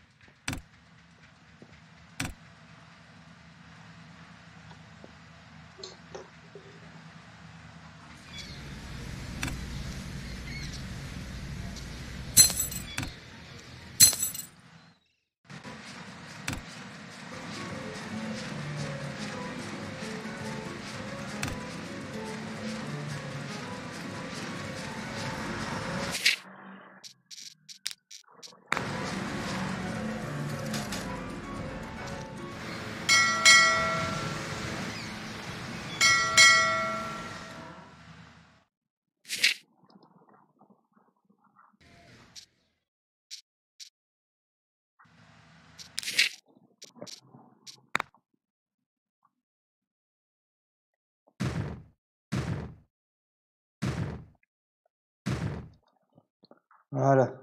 Voilà.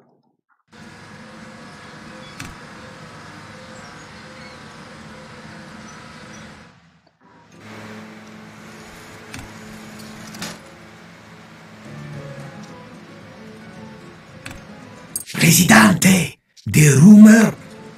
Presidente, des rumeurs.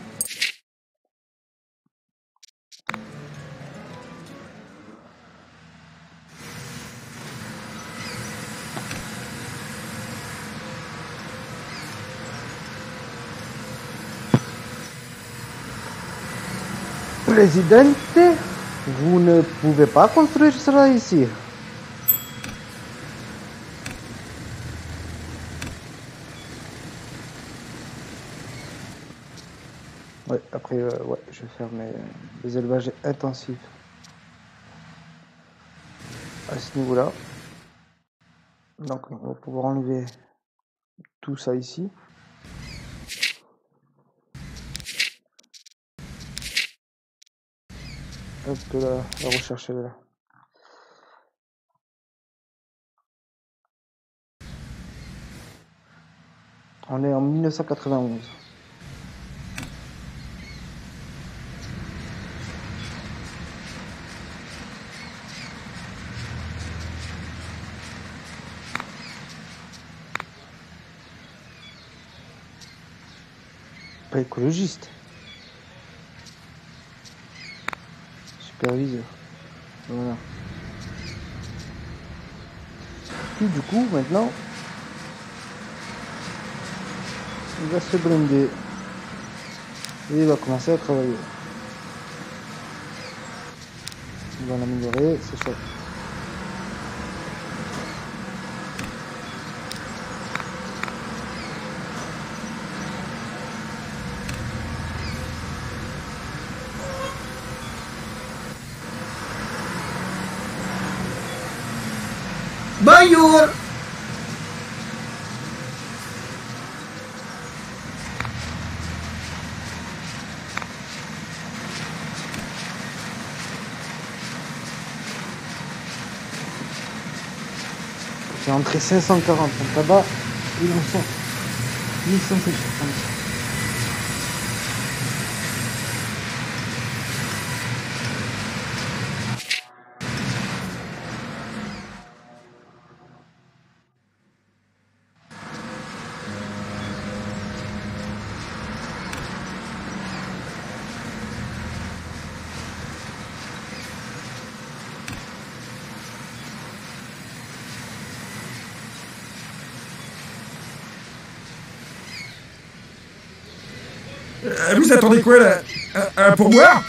Presidente, vous ne pouvez pas construire cela ici. Ouais, après, euh, ouais, je vais faire mes, des élevages intensifs à ce niveau-là. Donc, on va pouvoir enlever tout ça ici. Hop là, la recherche elle est là. On est en mille neuf cent quatre-vingt-onze. Pas écologiste. Superviseur. Voilà. Puis du coup, maintenant, il va se blinder. Et il va commencer à travailler. Il va l'améliorer, c'est chouette. Bonjour. J'ai entré cinq cent quarante en tabac, il en sort mille cent cinquante. Euh, vous attendez quoi là? Un, un pourboire?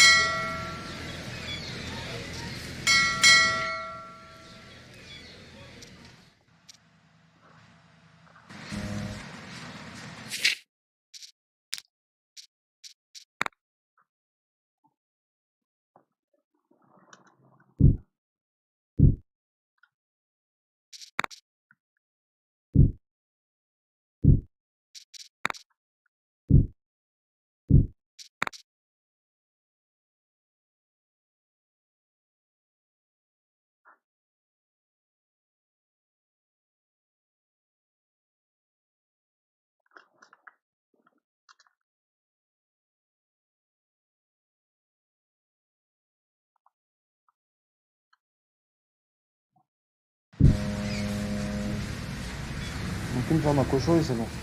Donc une ferme à cochon et c'est bon.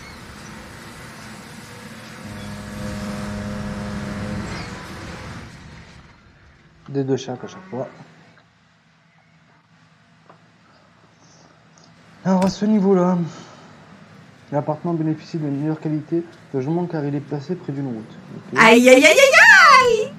Des deux chaque à chaque fois. Alors à ce niveau-là, l'appartement bénéficie d'une meilleure qualité de logement car il est placé près d'une route. Okay. Aïe, aïe, aïe, aïe, aïe.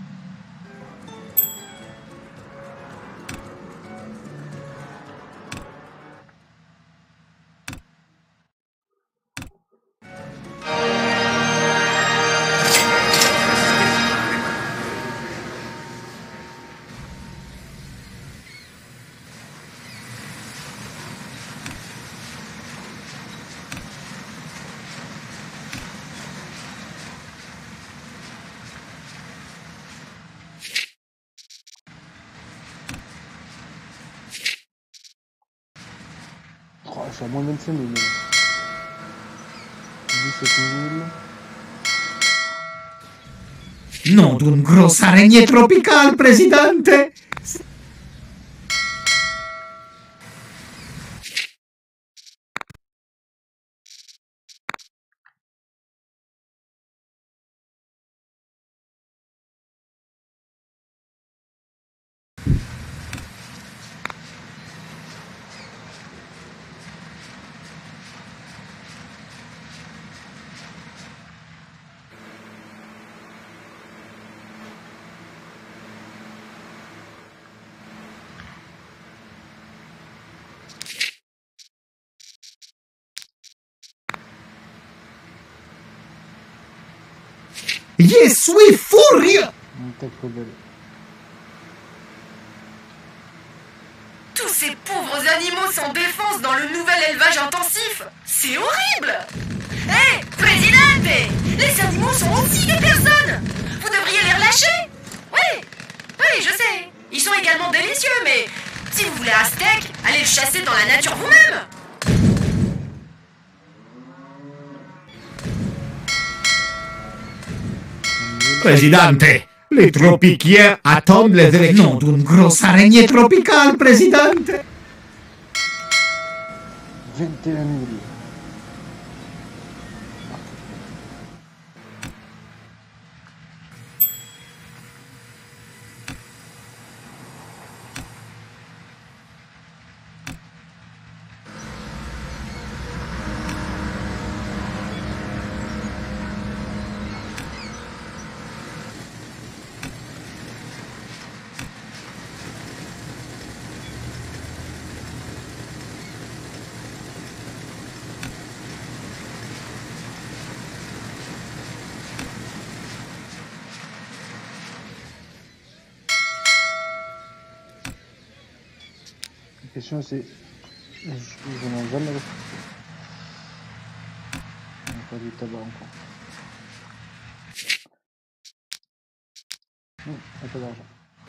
Oh, je suis à moins de vingt-cinq mille. dix-sept mille. Nom d'une grosse araignée tropicale, Presidente. Je suis furieux. Une tête rebelle. Tous ces pauvres animaux sans défense dans le nouvel élevage intensif. C'est horrible. Hé, hey, Présidente, les animaux sont aussi des personnes. Vous devriez les relâcher. Oui, oui, je sais. Ils sont également délicieux, mais si vous voulez un steak, allez le chasser dans la nature vous-même. Présidente, les tropiciens attendent les élections d'une grosse araignée tropicale, présidente. vingt et un mille. La question c'est, je, je n'en ai jamais refait. On n'a pas du tabac encore. Non, on n'a pas d'argent.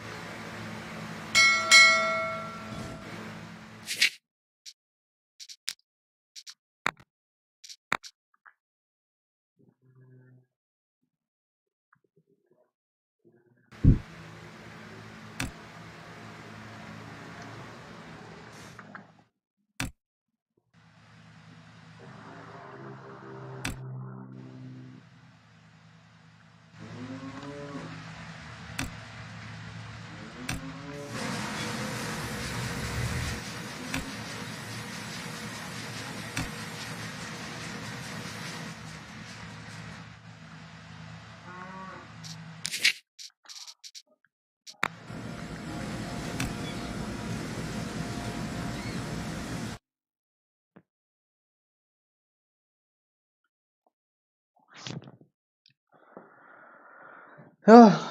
Ah.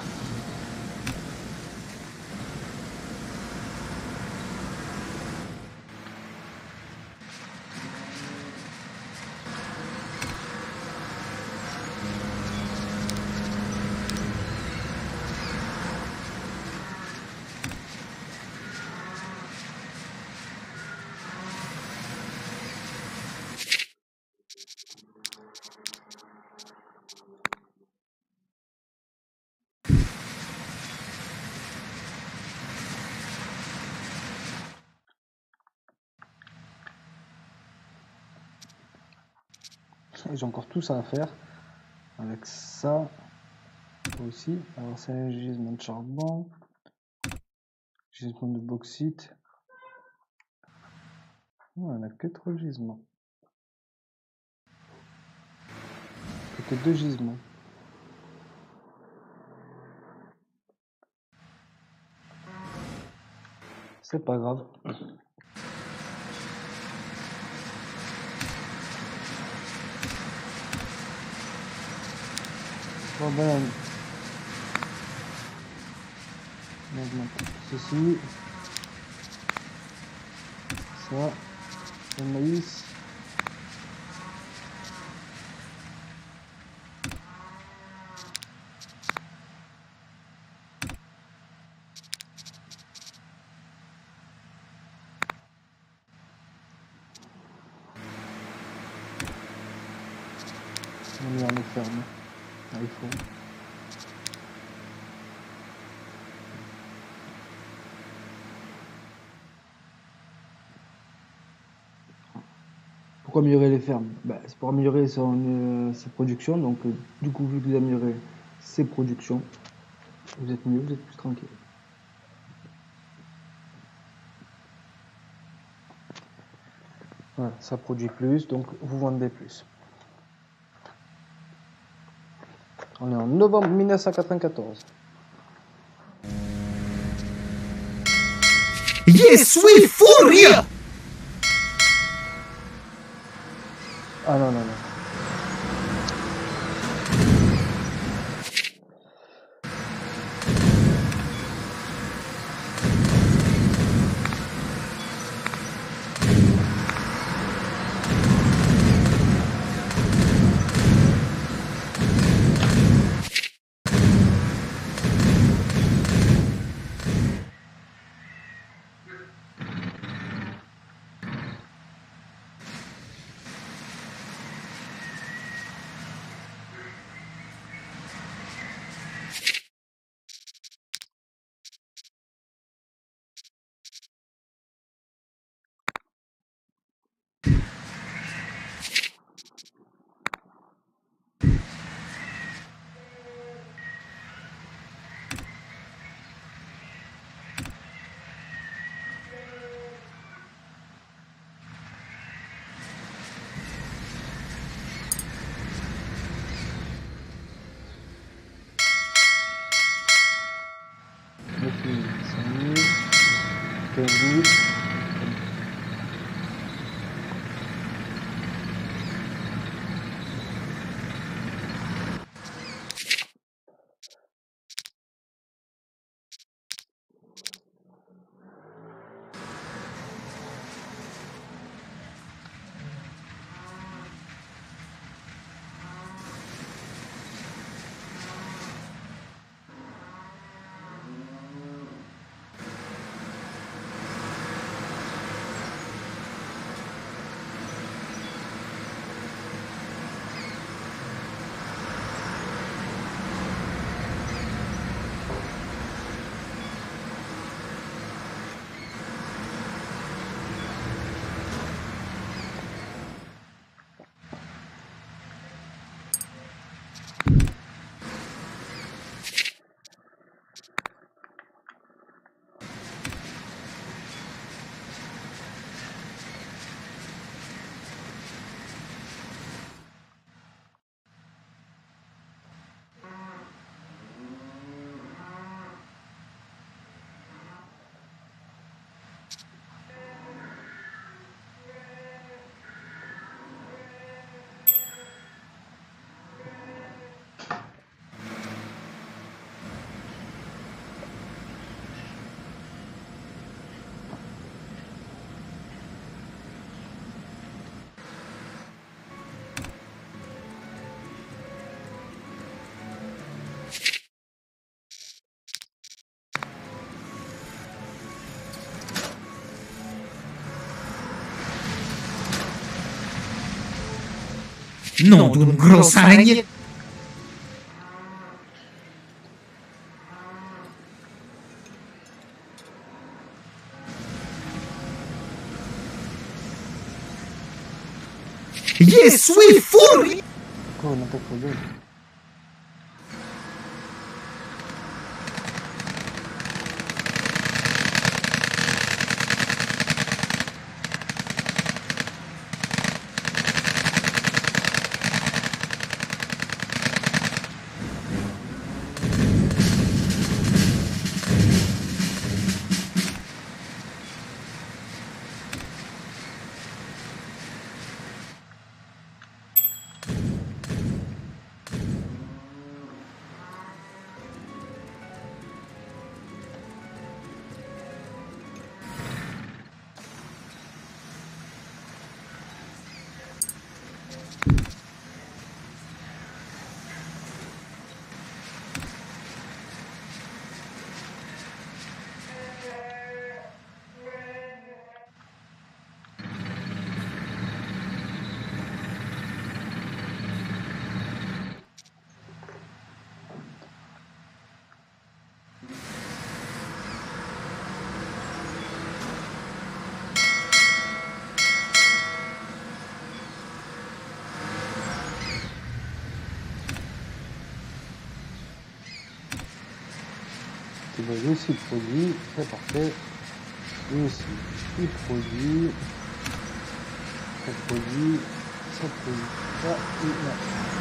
J'ai encore tout ça à faire. Avec ça aussi. Alors c'est un gisement de charbon. Gisement de bauxite. Oh, on n'a que trois gisements. Que deux gisements. C'est pas grave. Bon ben, on augmente ceci, ça, le maïs, on est en eau ferme, là il faut. Pourquoi améliorer les fermes? Ben, c'est pour améliorer son, euh, ses productions, donc euh, du coup vu que vous améliorez ses productions, vous êtes mieux, vous êtes plus tranquille. Voilà, ça produit plus, donc vous vendez plus. On est en novembre mille neuf cent quatre-vingt-quatorze. Je suis furieux! Ah non, non, non. cinq mille, quinze mille. Nom d'une grosse araignée! Je suis furieux! Encore une attaque folio. Lui aussi il produit, c'est parfait. Lui aussi il produit. ça produit, ça produit ça et là.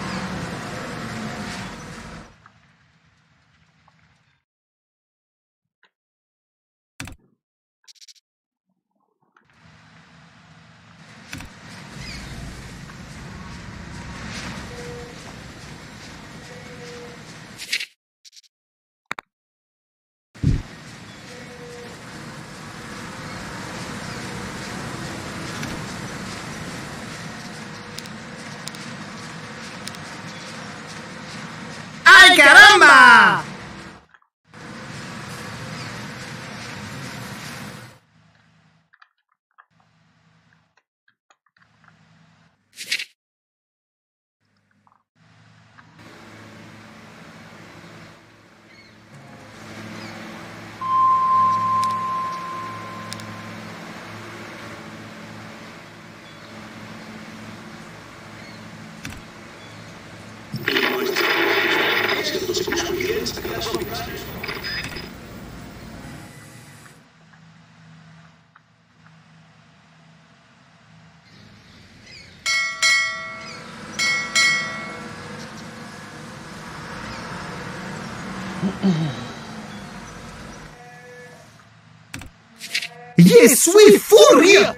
¡Ay, caramba! Je suis furieux!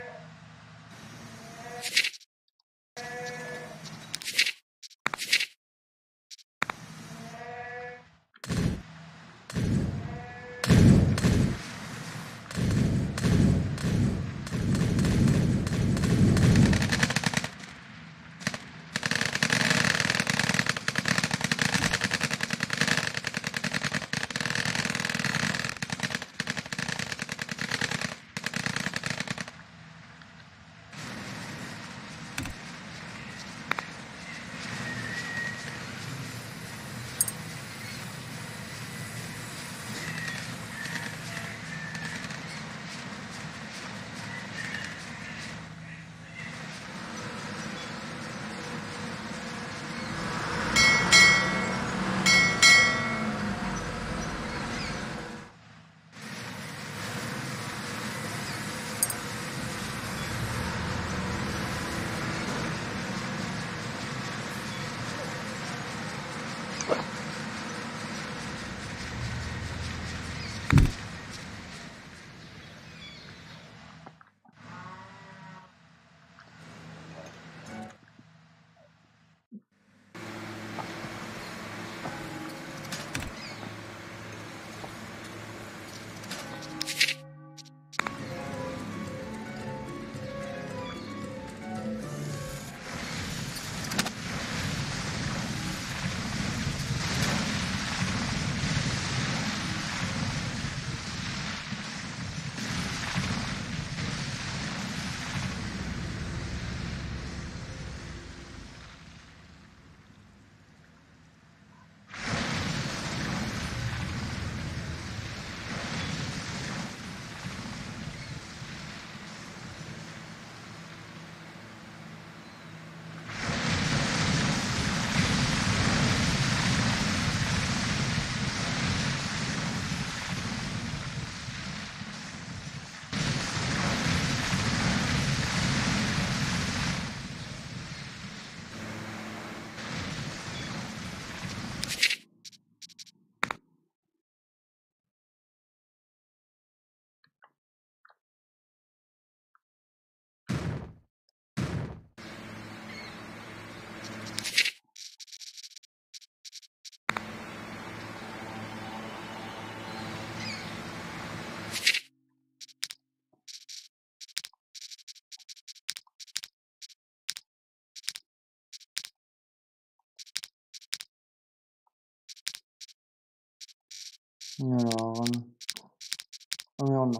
Alors, euh, environnement.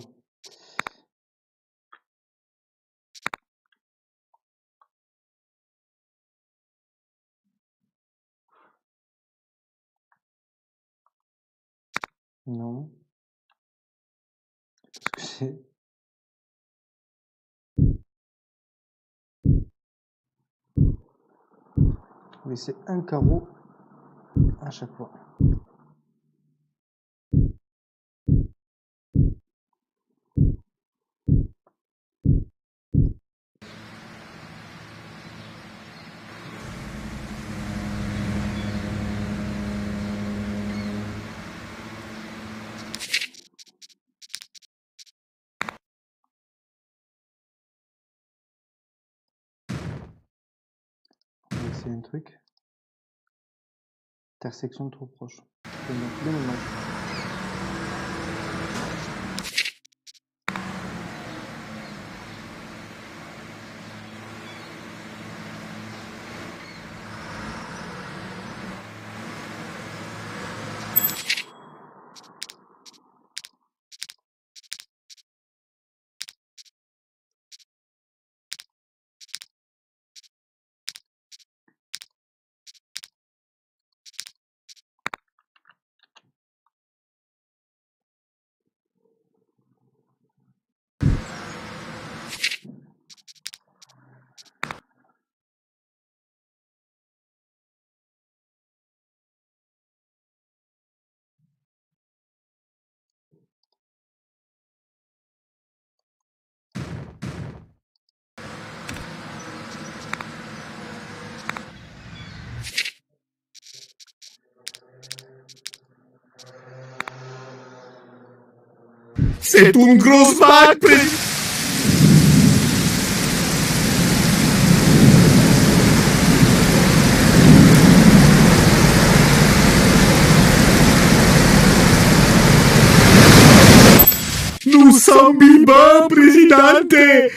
Non. Qu'est-ce que c'est? Oui, c'est un carreau à chaque fois. c'est un truc. Intersection trop proche. C'est bien dommage. C'est une grosse vague, président. Nous sommes vivants, présidente.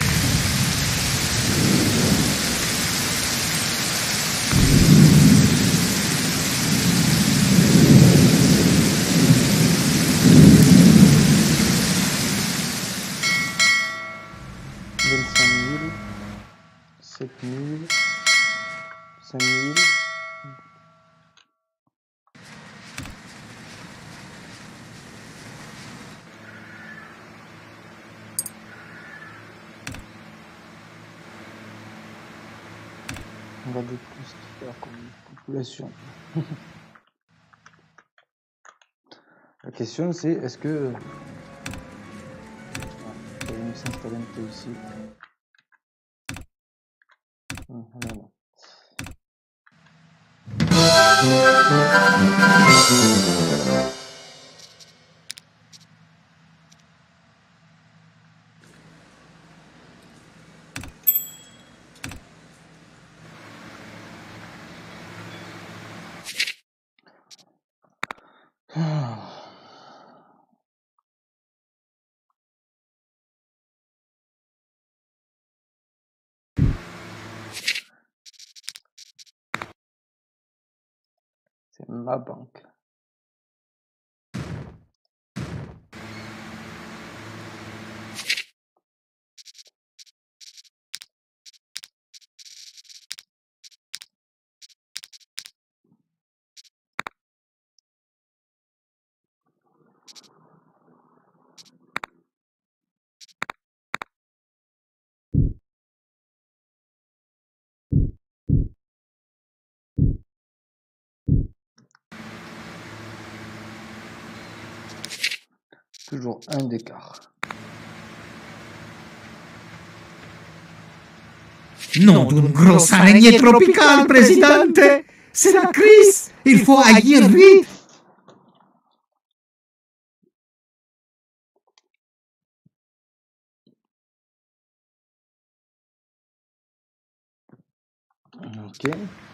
vingt-cinq mille, sept mille, cinq mille. On va de plus faire comme population. La question c'est est-ce que je vais nous s'installer un peu ici. Hum, là, là. Ah. C'est ma banque. Toujours un d'écart. Nom d'une grosse araignée tropicale, présidente. C'est la crise. Il faut agir vite. Ok.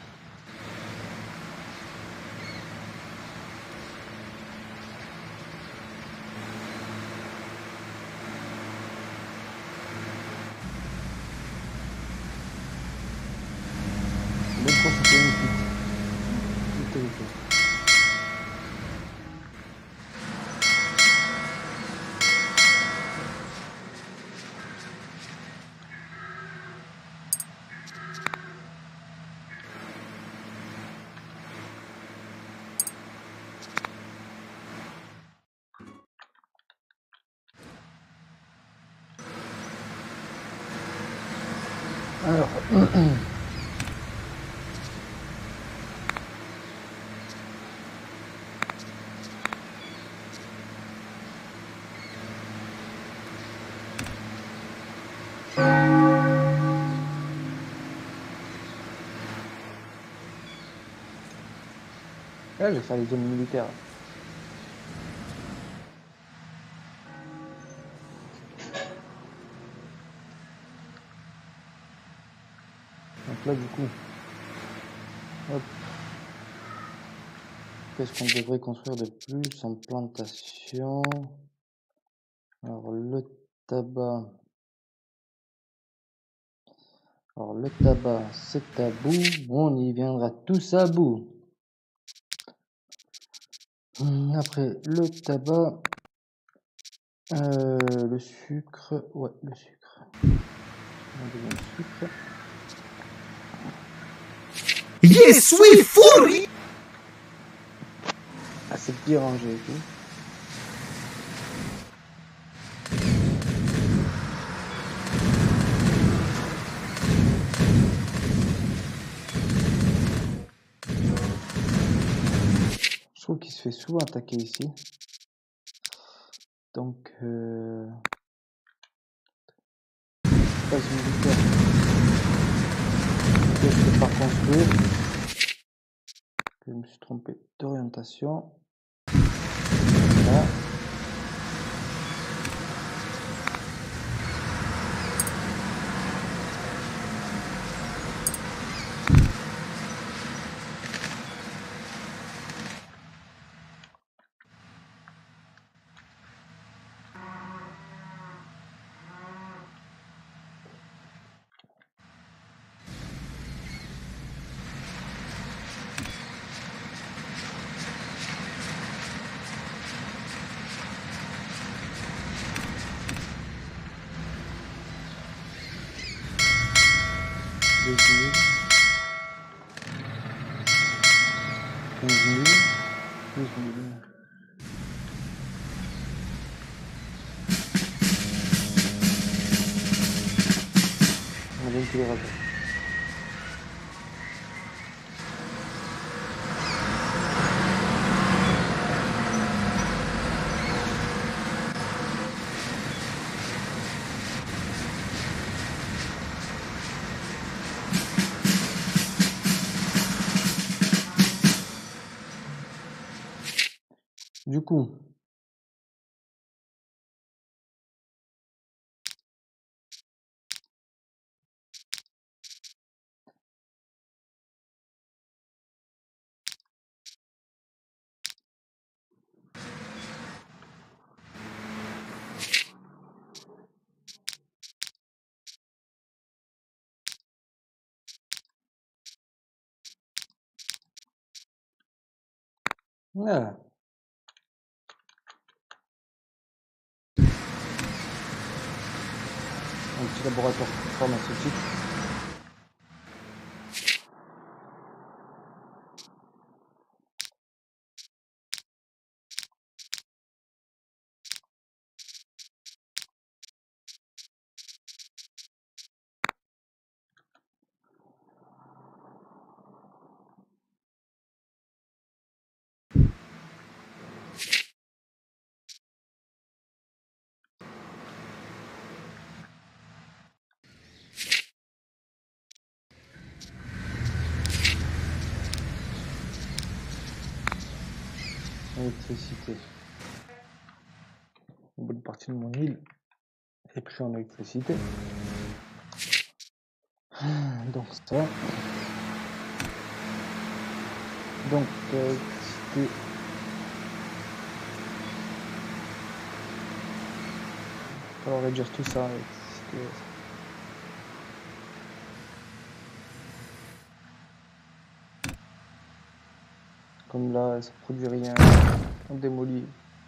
L'autre fois, c'était une petite. Tout est ok. Alors, là, je vais faire les zones militaires. Donc là, du coup, Hop. Qu'est-ce qu'on devrait construire de plus en plantation? Alors le tabac. Alors le tabac, c'est à bout. On y viendra tous à bout. Hum, Après le tabac, euh, le sucre. Ouais, le sucre. On devient le sucre. Je suis fou! Ah, c'est bien rangé et tout. Je trouve qu'il se fait souvent attaquer ici. Donc, euh... base militaire. Je ne peux pas construire. Je me suis trompé d'orientation. Là. douze mille, quinze mille, douze mille. On a bien tous les rajots. Du coup, voilà. Un petit laboratoire pharmaceutique. Électricité. Une bonne partie de mon île est prise en électricité. Donc ça. Donc électricité. Il va falloir réduire tout ça. Électricité. Comme là, ça produit rien. On démolit.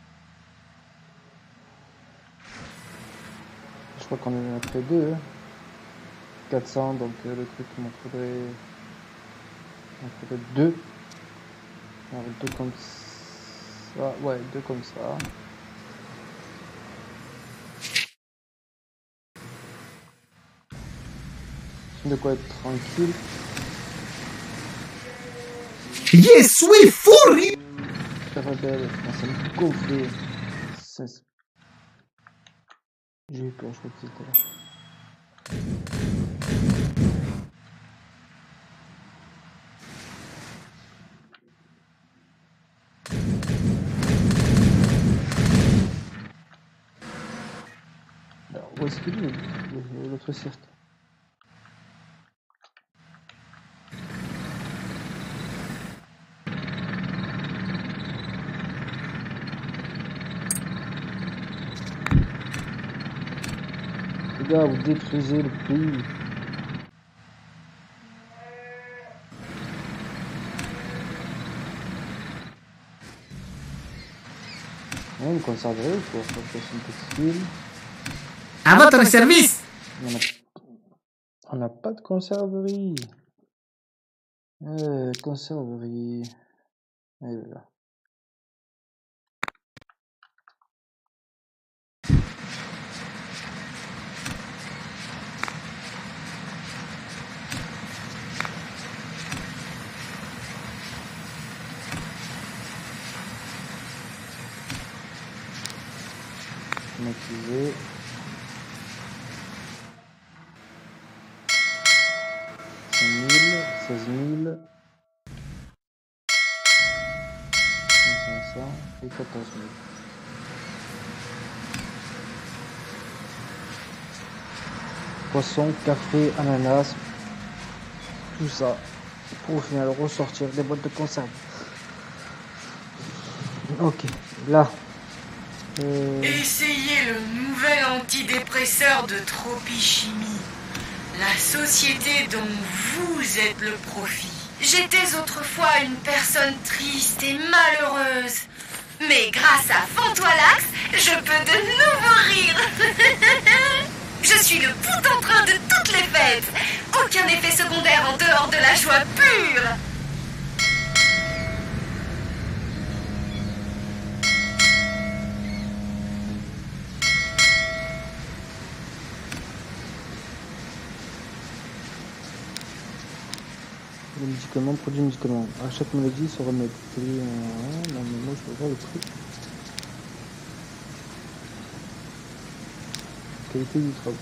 Je crois qu'on en a fait deux. Hein. quatre cents, donc euh, le truc, il m'en faudrait... Il m'en faudrait deux. Alors deux comme ça. Ouais, deux comme ça. De quoi être tranquille. Je suis fou! Très rebelle, ça me gonfler. Ça... J'ai eu peur, je crois que c'était là. Alors, où est-ce qu'il est, l'autre cirque? gars, vous détruisez le pays. Ouais, une conserverie, quoi. Faut faire une petite ville. À votre service. On a... On n'a pas de conserverie. Euh, conserverie. Elle est là. Automatisé. cinq mille, seize mille, mille cinq cents et quatorze mille. Poisson, café, ananas, tout ça pour au final ressortir des boîtes de conserve. Ok, là. Euh... Essayez le nouvel antidépresseur de Tropichimie. La société dont vous êtes le profit. J'étais autrefois une personne triste et malheureuse. Mais grâce à Fantoalax, je peux de nouveau rire. Je suis le bout en train de toutes les fêtes. Aucun effet secondaire en dehors de la joie pure. Les médicaments, produits médicaments. À chaque maladie, se remède. Euh, non, mais moi je peux voir le prix. Qualité du travail.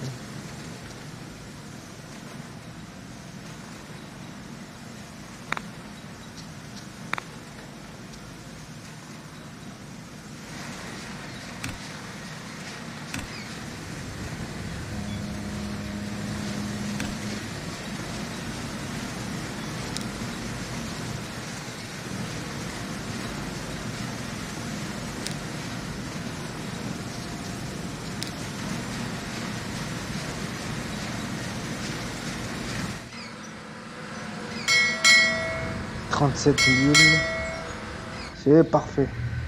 trente-sept mille. C'est parfait.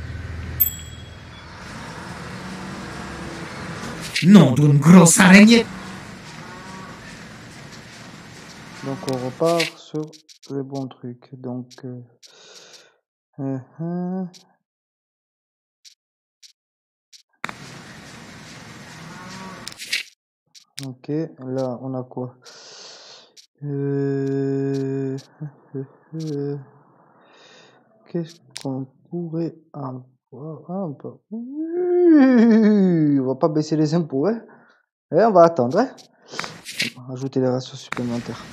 Nom d'une grosse araignée. Donc on repart sur les bons trucs. Donc euh, euh, euh. Ok, là on a quoi? Euh... Euh... Qu'est-ce qu'on pourrait avoir? Ah, on peut... On va pas baisser les impôts, hein? Et on va attendre, hein? On va ajouter les ratios supplémentaires.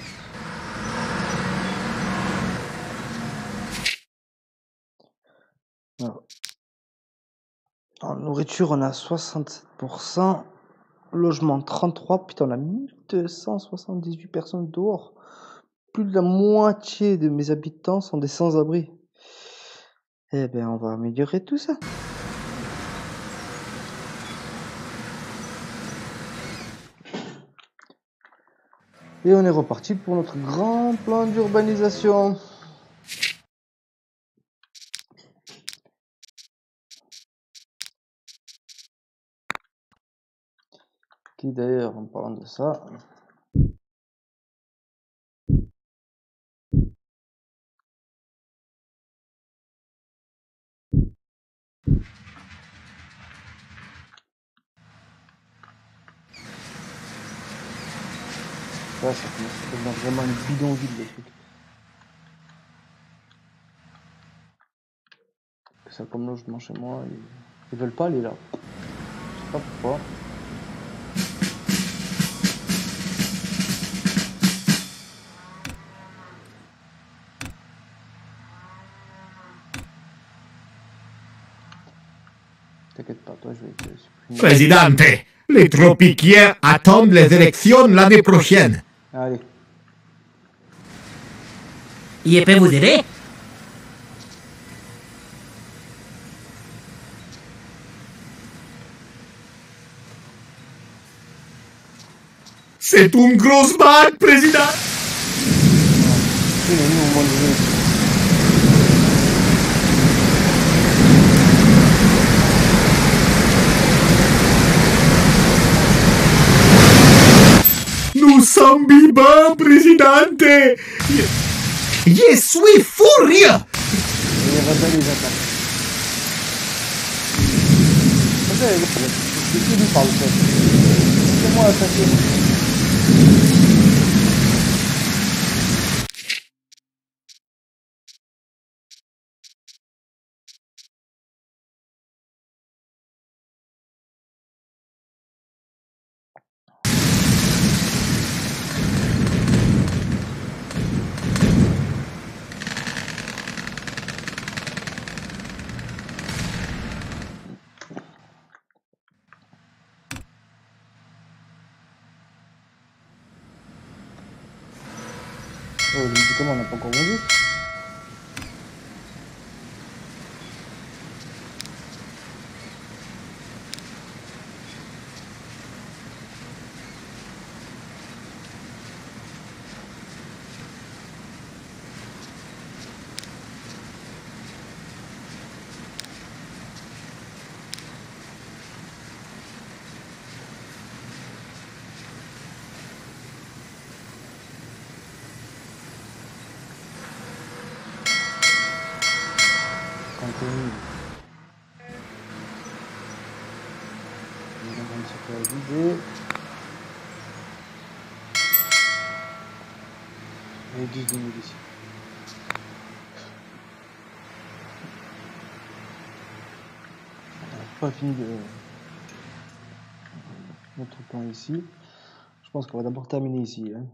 Alors. En nourriture, on a soixante-sept pour cent. Logement, trente-trois. Putain, on a mille deux cent soixante-dix-huit personnes dehors. Plus de la moitié de mes habitants sont des sans-abri. Eh bien, on va améliorer tout ça. Et on est reparti pour notre grand plan d'urbanisation. Qui d'ailleurs, en parlant de ça... Ça, ça commence à devenir vraiment une bidonville, le truc. Ça comme logement chez moi, ils, ils veulent pas aller là. Je sais pas pourquoi. T'inquiète pas, toi je vais te supprimer. Présidente, les tropiquiens attendent les élections l'année prochaine. Allez. Je peux vous aider? C'est une grosse bague, président. Il est mis au moins de jeu. Nous sommes vivants, présidente. Je suis furieux. Et les rebelles, ils attaquent. C'est qui lui parle, ça? C'est moi attaquer. Oh, les médicaments, on n'a pas encore vendu. Contenu. On est en train de se faire vider. Et dix de munitions. On n'a pas fini de notre plan ici. Je pense qu'on va d'abord terminer ici. Hein.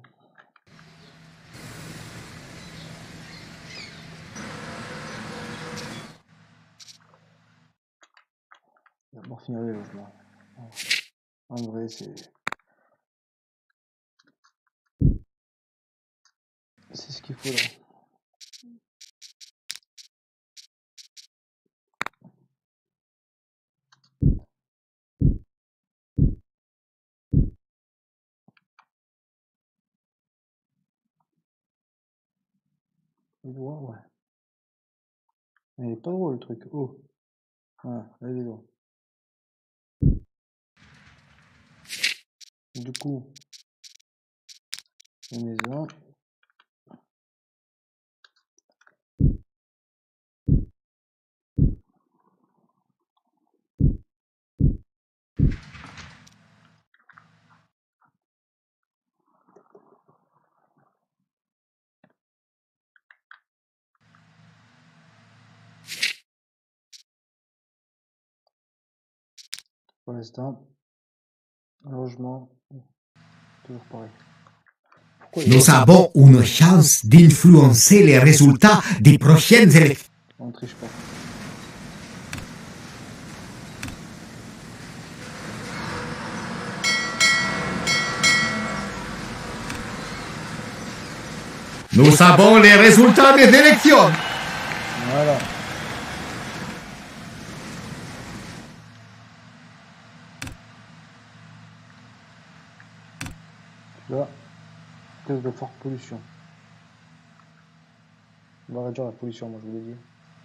D'abord finir les logements. En vrai, c'est... C'est ce qu'il faut là. Il doit, ouais. Mais il est pas drôle le truc. Oh. Voilà, là il est drôle. Du coup, la maison. Pour l'instant, logement, toujours pareil. Pourquoi il Nous avons une chance d'influencer les résultats des prochaines élections. On ne triche pas. Nous avons les résultats des élections. Voilà. Là, test de forte pollution. On va réduire la pollution, moi je vous l'ai dit.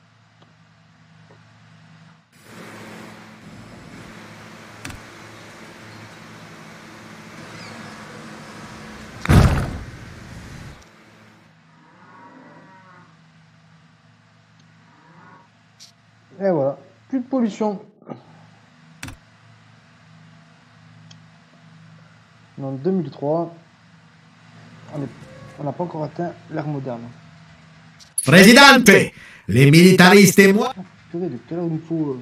Et voilà, plus de pollution. En deux mille trois, on n'a pas encore atteint l'ère moderne. Présidente, les militaristes et moi... Ah, purée, de quelle heure il me faut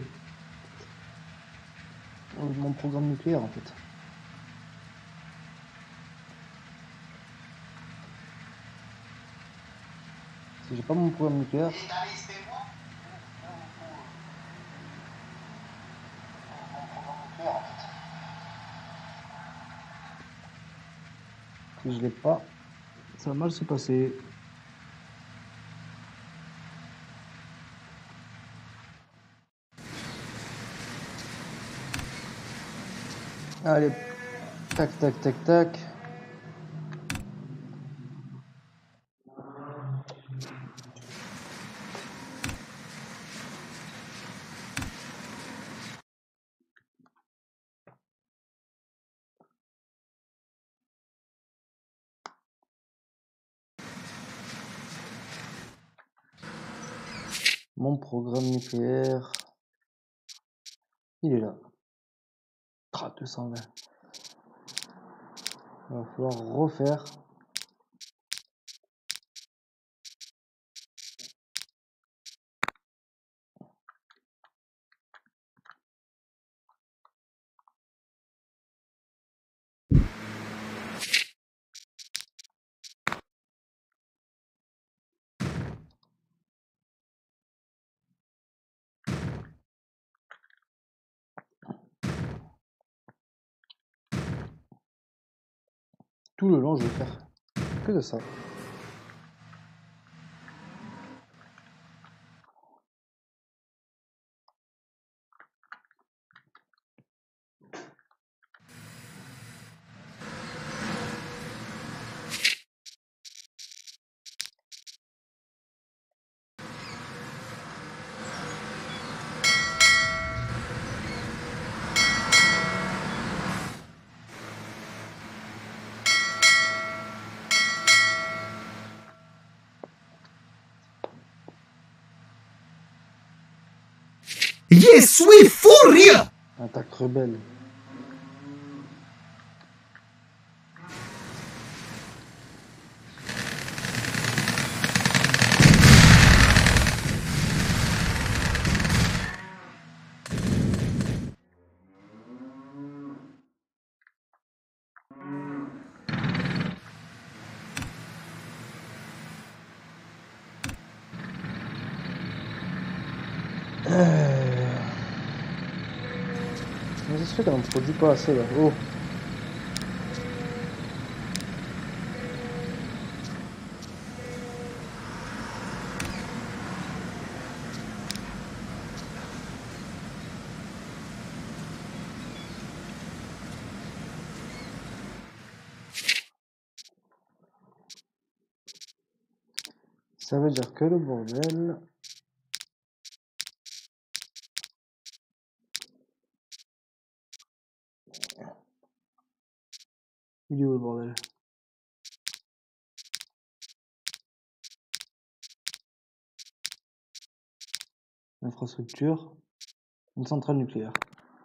euh, mon programme nucléaire en fait. Si j'ai pas mon programme nucléaire... Si je l'ai pas, ça va mal se passer. Allez, tac, tac, tac, tac. Mon programme nucléaire, il est là. Ah, deux cent vingt. Il va falloir refaire. Tout le long, je vais faire que de ça. Je suis furieux! Attaque rebelle. Euh... Mais ça se fait qu'on ne produit pas assez là. Oh! Ça veut dire que le bordel. Il est où le bordel? Infrastructure. Une centrale nucléaire.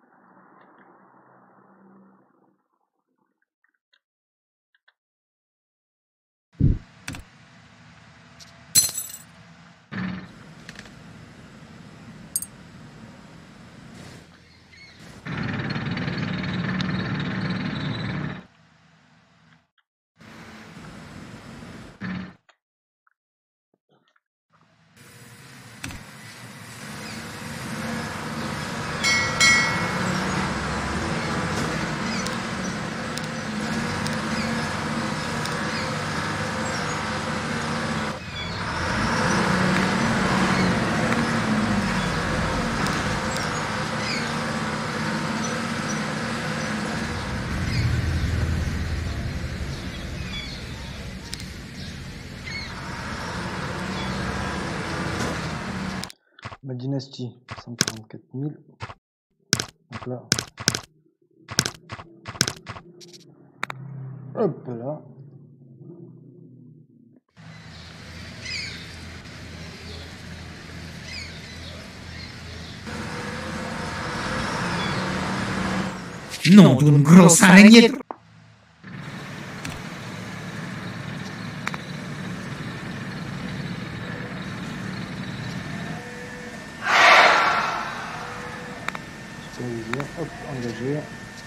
Ma dynastie, cent quarante-quatre mille. Donc là. Hop là. Nom d'une grosse araignée. Superviseur, hop, engagé.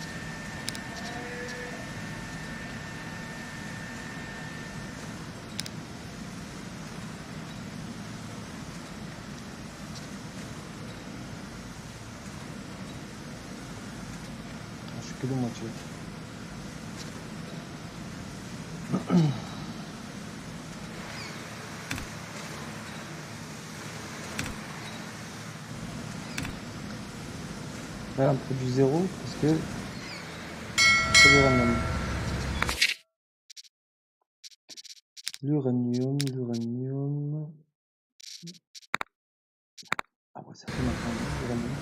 Je suis que de moitié. Là, on produit zéro parce que c'est l'uranium. L'uranium, l'uranium. Ah ouais, ça fait maintenant l'uranium.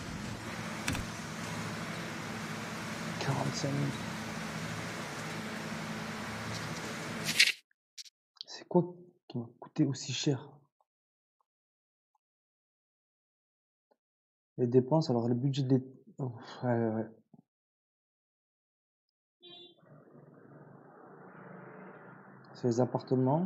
quarante-cinq mille. C'est quoi qui m'a coûté aussi cher? Les dépenses, alors le budget des... Oh, ouais, ouais. C'est les appartements.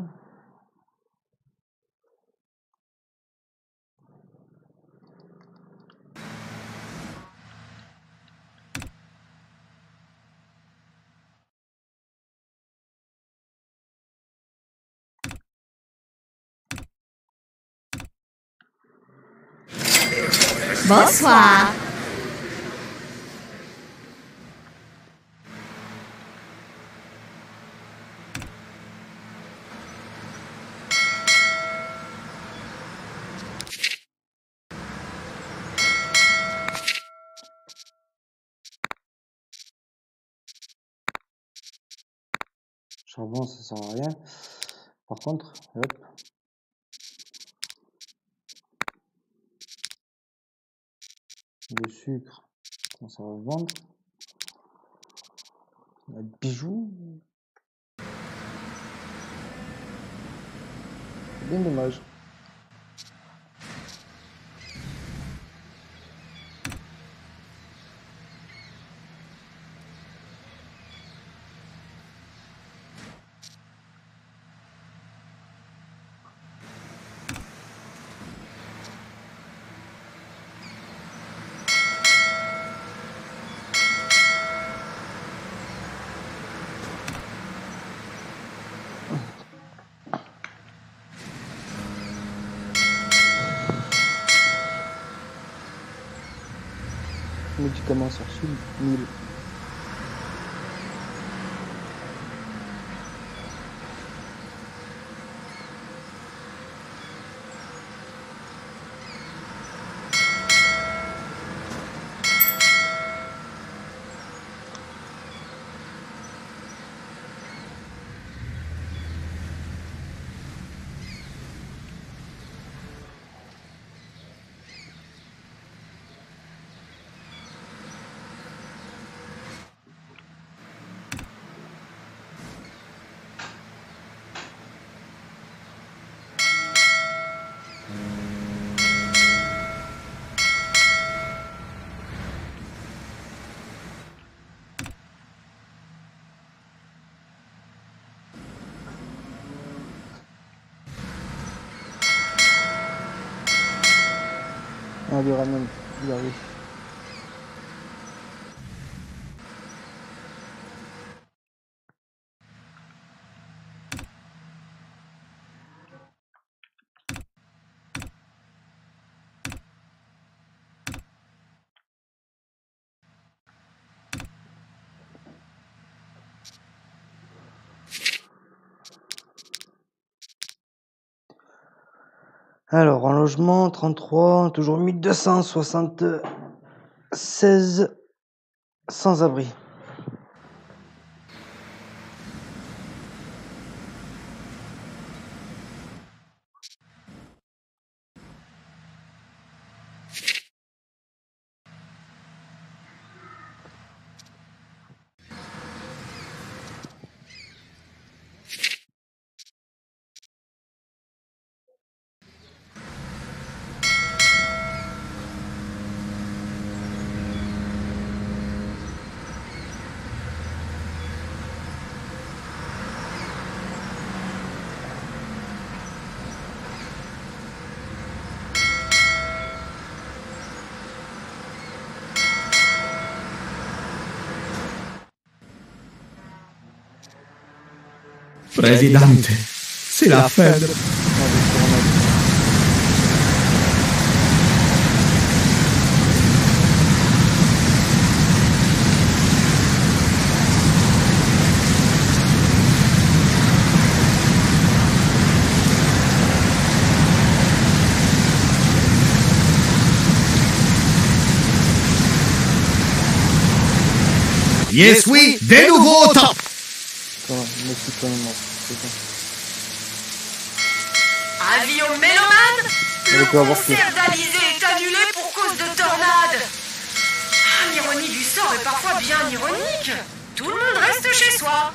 Bonsoir. Charbon, ça sert à rien. Par contre, hop. Le sucre, ça va vendre. Le bijou. C'est bien dommage. Médicaments sortis, mille. Ah, le ramen, il arrive. Alors, en logement, trente-trois, toujours mille deux cent soixante-seize sans-abri. Presidente, c'est la fin de... Yes, oui, de nouveau au top. Avis aux mélomanes, le D'accord, avoir fait. concert d'Alizé est annulé pour cause de tornade. Ah, l'ironie du sort est parfois bien ironique. Tout le monde reste chez soi.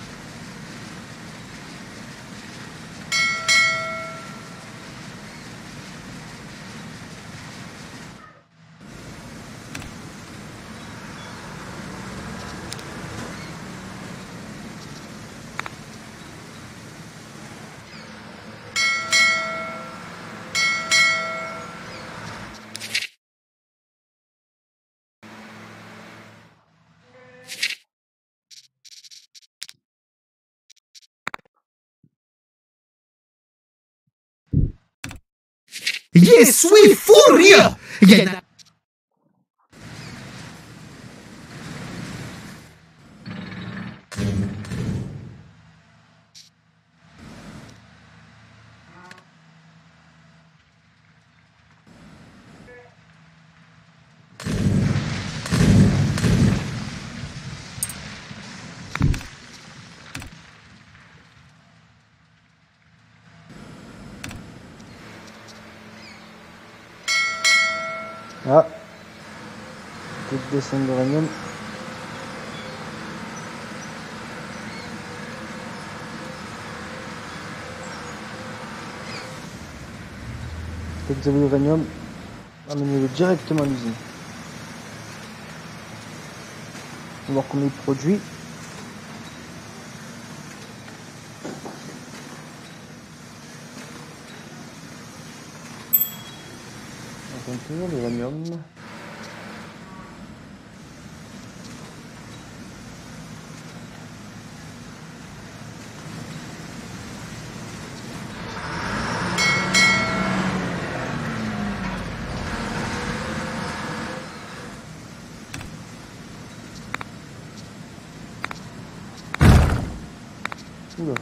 Je suis furieux. Je n'a- Ah, petite descente d'uranium. Dès que vous avez l'uranium, amenez-le directement à l'usine. On va voir combien il produit. On continue l'uranium. Oula.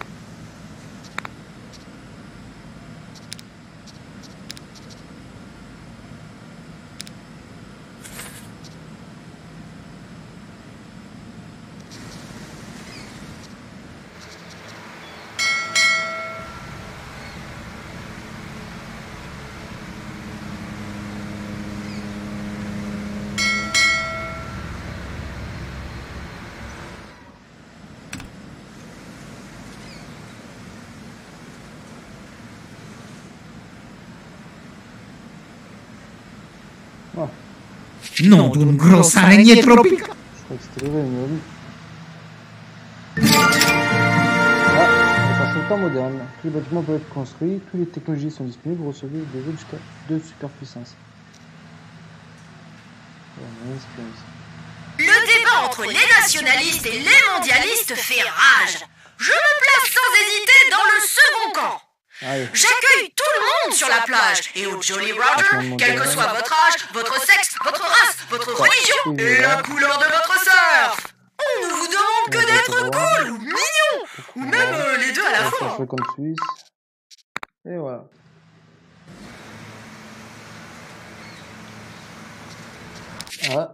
Ah, Nom d'une grosse araignée tropicale. je crois que c'était l'uranium. Ah, on va passer au temps moderne. Tous les bâtiments peuvent être construits, toutes les technologies sont disponibles, vous recevez des jeux jusqu'à deux superpuissances. Ouais, on inspire ici. Le débat entre les nationalistes et les mondialistes fait rage. Je me place sans hésiter dans le second camp. Allez, J'accueille tout le monde sur la plage et au Jolly Roger, quel que soit votre âge, votre sexe, votre race, votre religion et la couleur de votre surf. On ne vous demande que d'être cool ou mignon, ou même euh, les deux à la on va fois. chercher comme Suisse. Et voilà. Ah.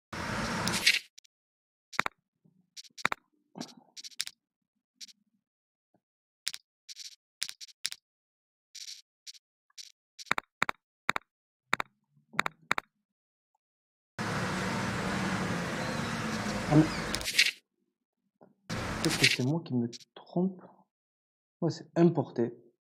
Ah, mais- Peut-être que c'est moi qui me trompe. Ouais, c'est importé.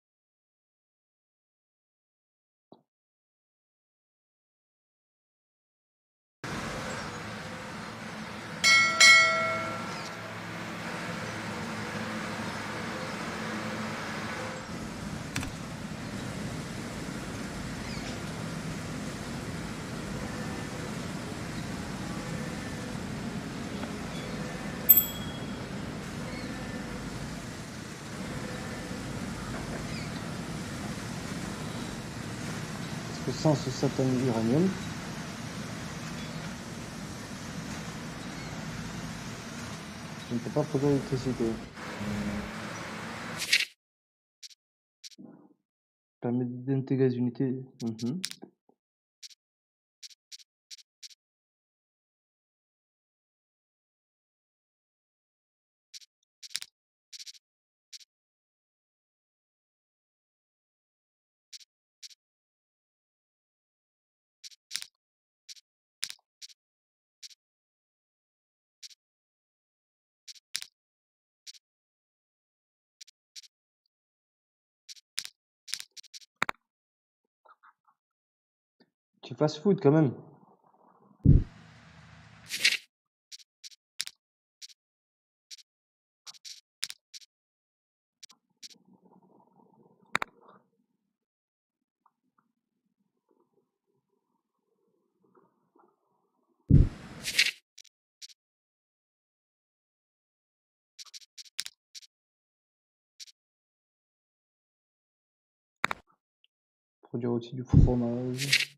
Parce que sans ce satané uranium, je ne peux pas produire l'électricité. Permet d'intégrer les unités. Mhm. Tu fasses foot quand même. Produire aussi du fromage.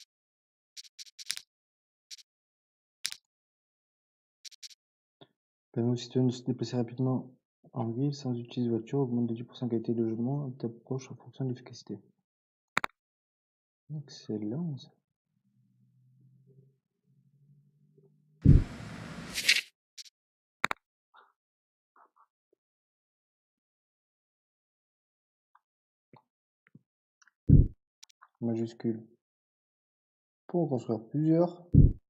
Permet aux citoyens de se déplacer rapidement en ville sans utiliser de voiture, augmente de dix pour cent la qualité de logement, t'approche en fonction de l'efficacité. Excellent. Ça. Majuscule. Pour en construire plusieurs.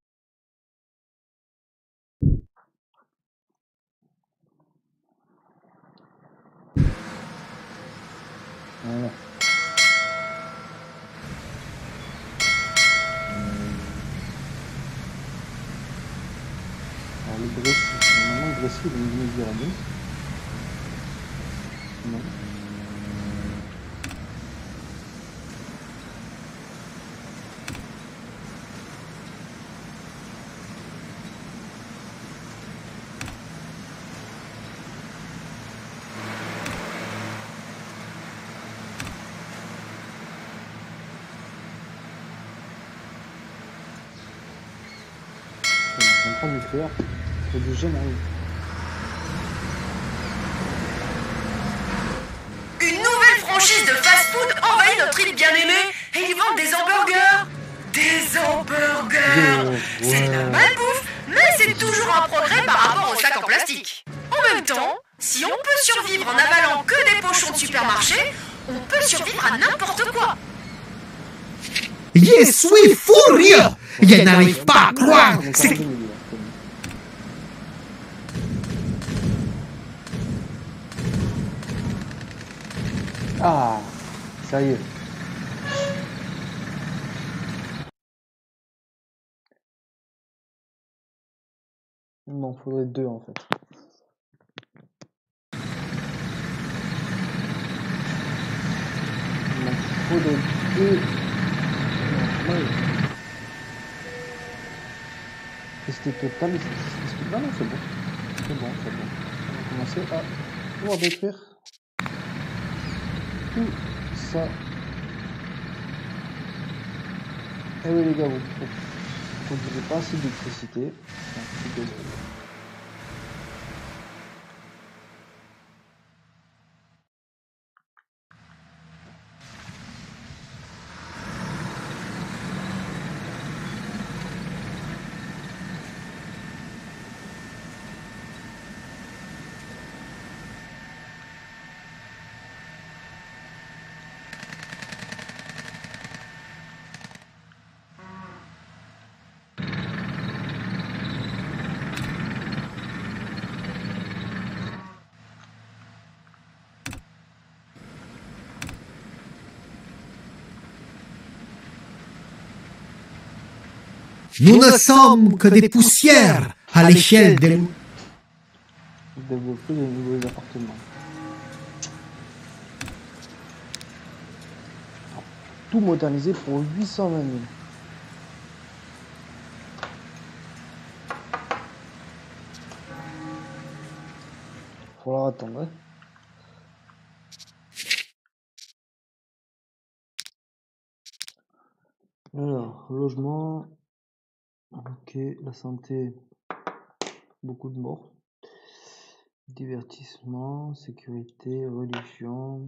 Voilà. Alors le Brésil, normalement le Brésil il est une pyramide. Non. On prend du fer, c'est du génie. Une nouvelle franchise de fast-food envahit notre île bien-aimée et ils vendent des hamburgers. Des hamburgers. Ouais. C'est de la malbouffe, mais c'est toujours un progrès par rapport aux sacs en plastique. En même temps, si on peut survivre en avalant que des pochons de supermarché, on peut survivre à n'importe quoi. Je suis furieux. Je n'arrive pas à croire. C'est... Ah, ça y est. Il m'en faudrait deux en fait. Il m'en faudrait deux. Non, ouais. C'était total. Est-ce que... Non, non, c'est bon. C'est bon, c'est bon. On va commencer à pouvoir détruire tout ça. Eh oui les gars, vous ne produisez pas assez d'électricité. Nous ne sommes que des poussières à l'échelle de... Développer de nouveaux appartements. Tout modernisé pour huit cent vingt mille. Il va falloir attendre. Hein. Alors, logement. Ok, la santé. Beaucoup de morts. Divertissement, sécurité, religion.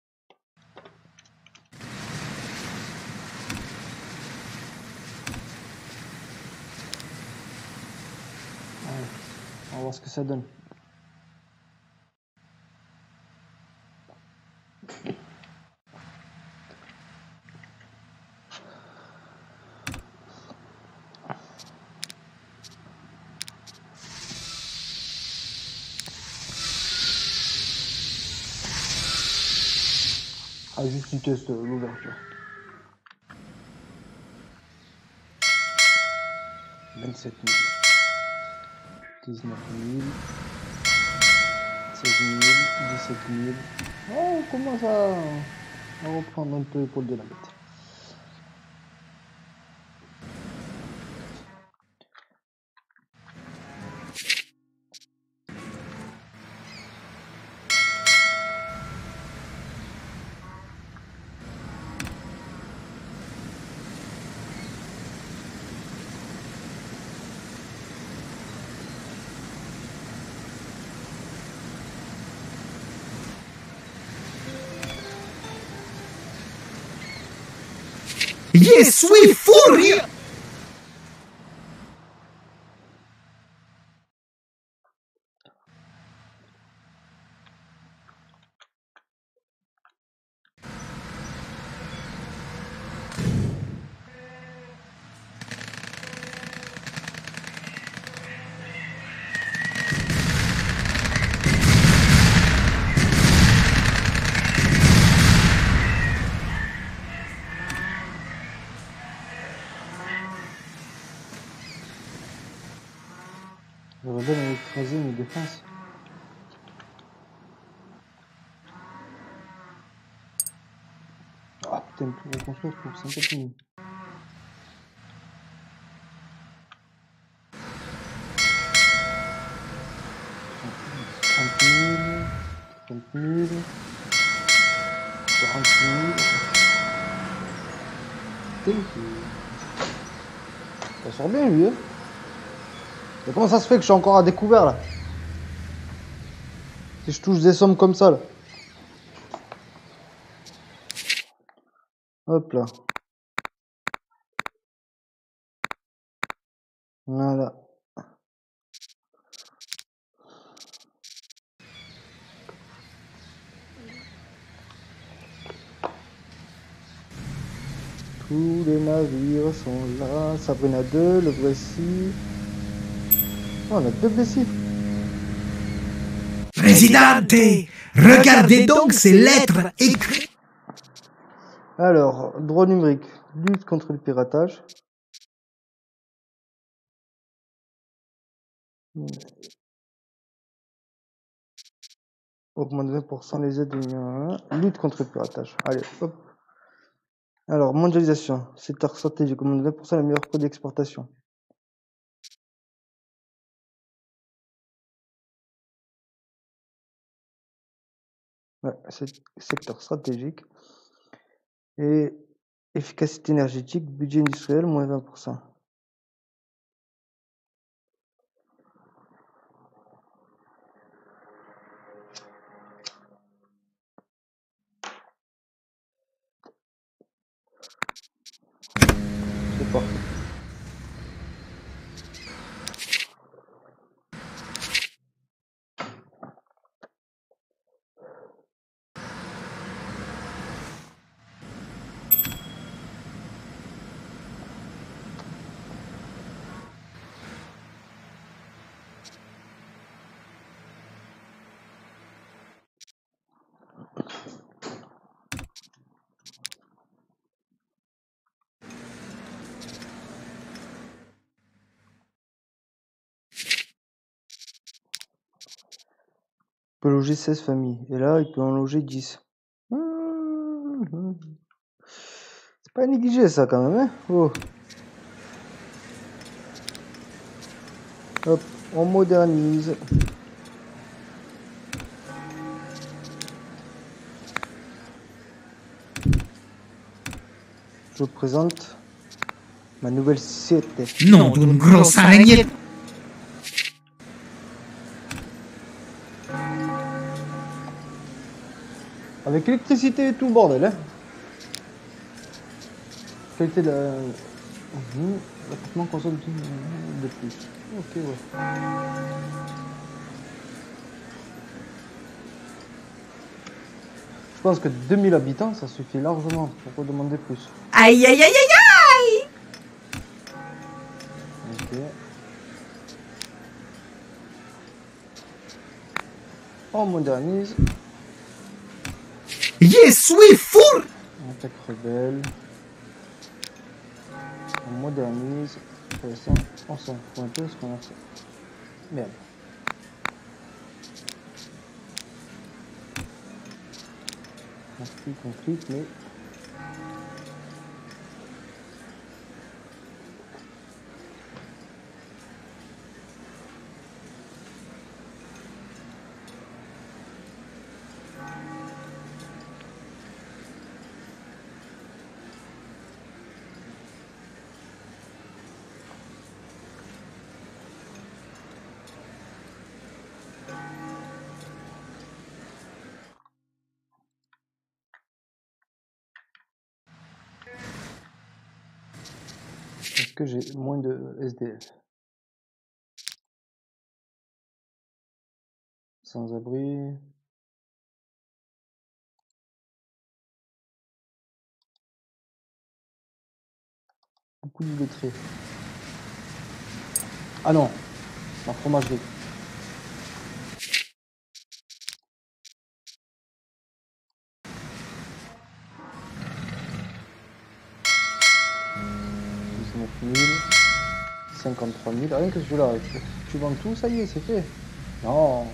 Allez, on va voir ce que ça donne. Ah, juste du test euh, l'ouverture. vingt-sept mille. dix-neuf mille. seize mille. dix-sept mille. Oh, on commence à, à reprendre un peu l'épaule de la bête. Je suis furieux. J'aurais bien écrasé mes défenses. Ah putain, pour reconstruire pour cinquante mille. trente mille, trente mille, quarante mille. Putain, il- ça sort bien lui, hein. Mais comment ça se fait que je suis encore à découvert là? Si je touche des sommes comme ça là. Hop là. Voilà. Tous les navires sont là. Sabrina deux, le voici. Oh, on a deux blessés. Présidente, regardez donc ces lettres écrites. Alors, droit numérique, lutte contre le piratage. Augmente vingt pour cent les aides de l'Union. Lutte contre le piratage. Allez, hop. Alors, mondialisation, secteur stratégique, augmente vingt pour cent la meilleure prix d'exportation. Ouais, c'est secteur stratégique. Et efficacité énergétique, budget industriel, moins vingt pour cent. C'est parfait. Il peut loger seize familles. Et là, il peut en loger dix. C'est pas négligé ça quand même, hein. Oh. Hop, on modernise. Je vous présente ma nouvelle cité. Non d'une grosse araignée. Avec l'électricité et tout le bordel, hein. Qualité de la... Mmh. L'appartement consomme de plus. Ok, ouais. Je pense que deux mille habitants, ça suffit largement pour redemander plus. Aïe, aïe, aïe, aïe, aïe. Ok. On modernise. Je suis fou. On attaque rebelle. On modernise. Pour l'instant, on s'en fout un peu ce qu'on a fait. Merde. On clique, on clique, mais Est-ce que j'ai moins de S D F? Sans-abri. Beaucoup d'illettrés. Ah non, la fromagerie. dix-neuf mille, cinquante-trois mille, rien que celui-là. Tu, tu vends tout, ça y est, c'est fait. Non.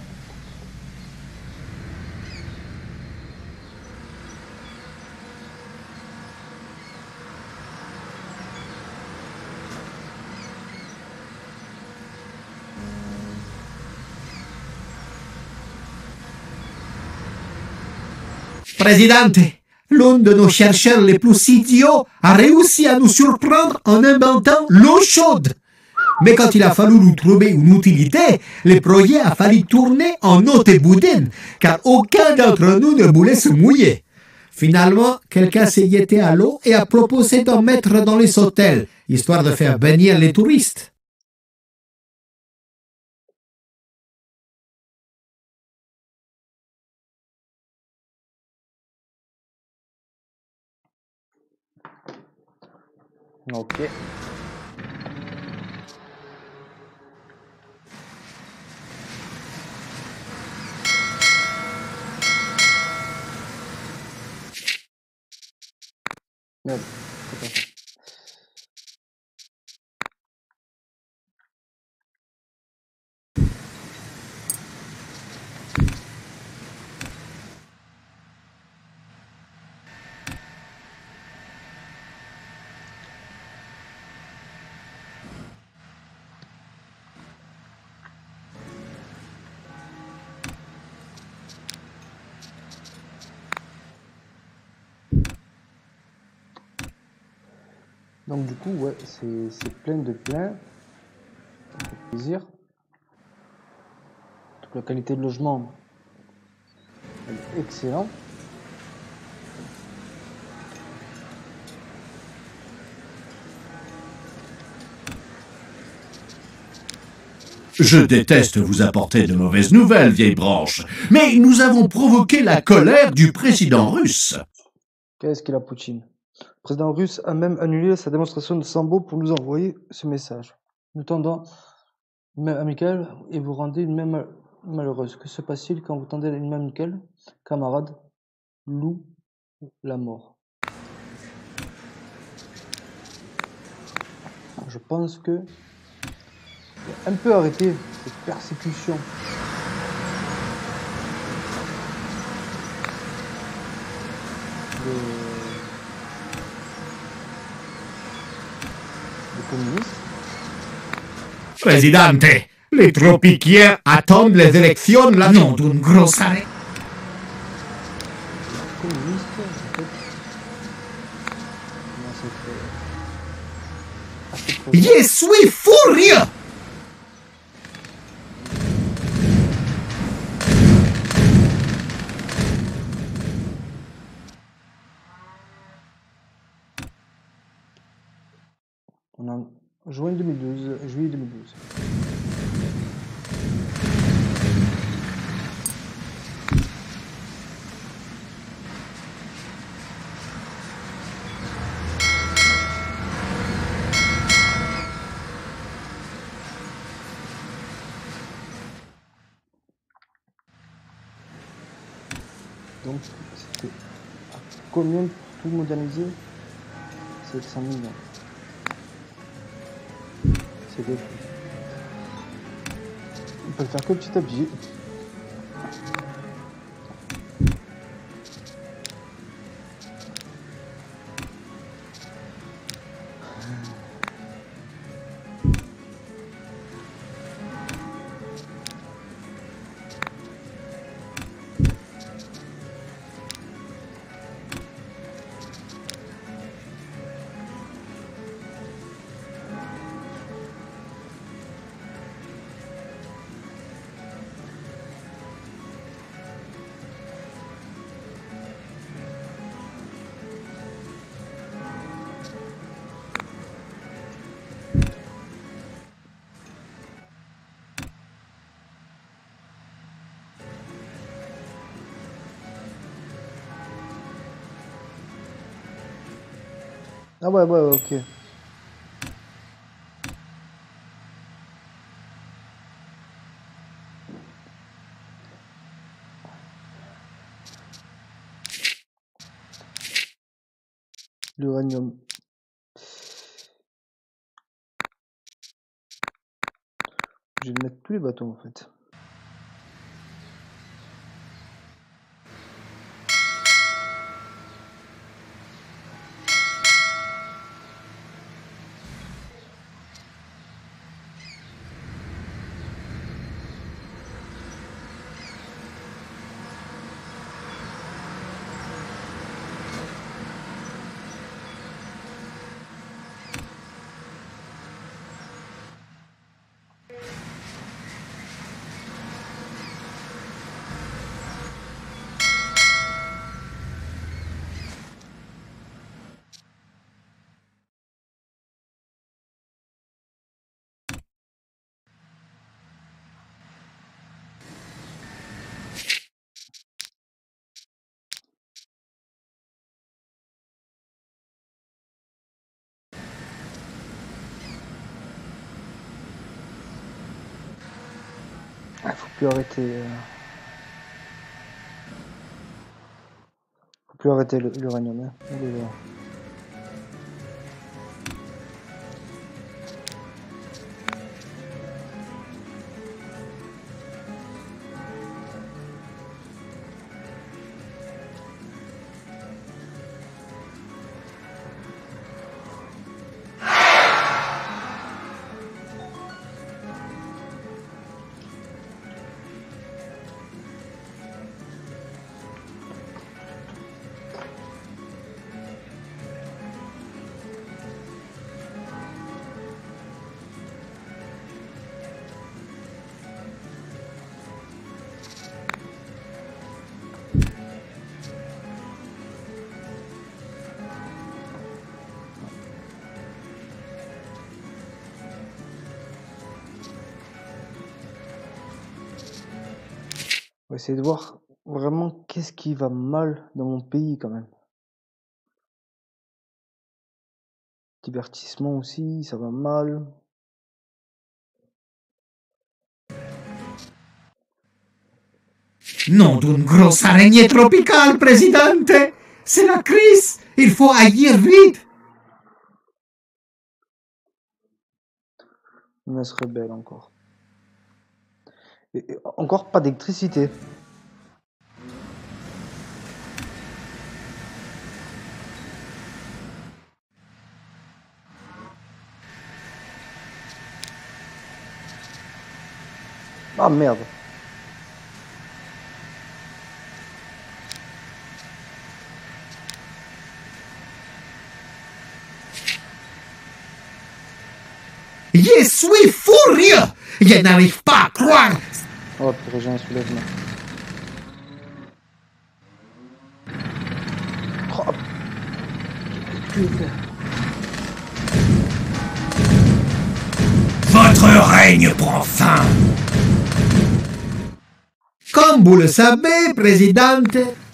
Présidente, l'un de nos chercheurs les plus idiots a réussi à nous surprendre en inventant l'eau chaude. Mais quand il a fallu lui trouver une utilité, le projet a fallu tourner en eau de boudin, car aucun d'entre nous ne voulait se mouiller. Finalement, quelqu'un s'est jeté à l'eau et a proposé d'en mettre dans les hôtels, histoire de faire venir les touristes. Ok. Merde, c'est pas ça. Donc du coup, ouais, c'est c'est plein de plein. Ça fait plaisir. Donc la qualité de logement, elle est excellente. Je déteste vous apporter de mauvaises nouvelles, vieille branche, mais nous avons provoqué la colère du président russe. Qu'est-ce qu'il a, Poutine? Le président russe a même annulé sa démonstration de sambo pour nous envoyer ce message. Nous tendons une main amicale et vous rendez une main mal- malheureuse. Que se passe-t-il quand vous tendez une main amicale? Camarade, loue la mort. Je pense que faut un peu arrêter cette persécution. Des, des communistes. Présidente, les tropiciens attendent les élections la non d'une grosse arrêt. communiste, en fait. Comment ça fait? Ah, c'est trop- Je suis furieux! On est en juin deux mille douze, juillet deux mille douze. Donc, c'était à combien tout modernisé? sept cent millions. C'est des... On peut le faire que petit à petit. Ah ouais, ouais, ouais, ok. L'uranium. Je vais mettre tous les bateaux en fait. Il faut plus arrêter. euh, Faut plus arrêter le- l'uranium. Hein. Oh là là. On va essayer de voir vraiment qu'est-ce qui va mal dans mon pays quand même. Divertissement aussi, ça va mal. Nom d'une grosse araignée tropicale, présidente. C'est la crise. Il faut agir vite. Menace rebelle encore. Et, et encore pas d'électricité. Ah merde. Je suis furieux. Je n'arrive pas à croire. Oh purée, j'ai un soulèvement. Oh. Putain. Votre règne prend fin. Comme vous le savez, présidente,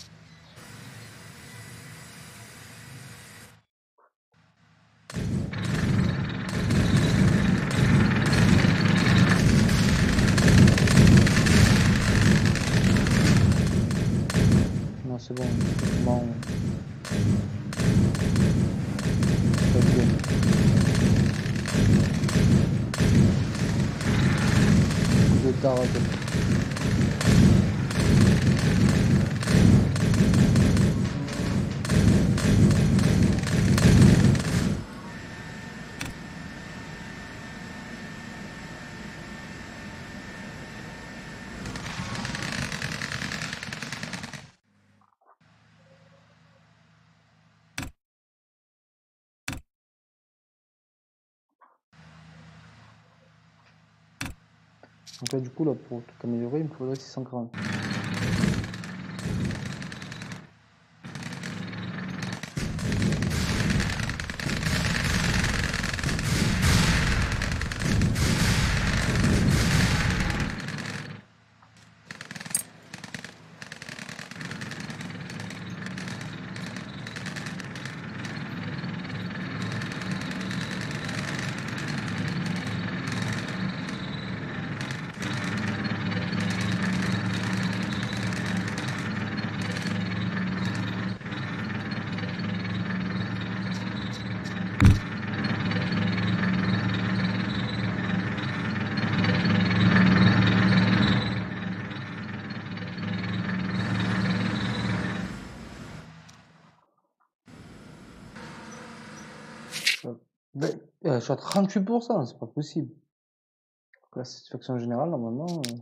Non, c'est bon. Bon. Ça va bien. Je vais t'arrêter. Donc là, du coup, là, pour tout améliorer, il me faudrait six cent quarante. Euh, ben, euh, je suis à trente-huit pour cent, c'est pas possible. Donc, la satisfaction générale, normalement. euh,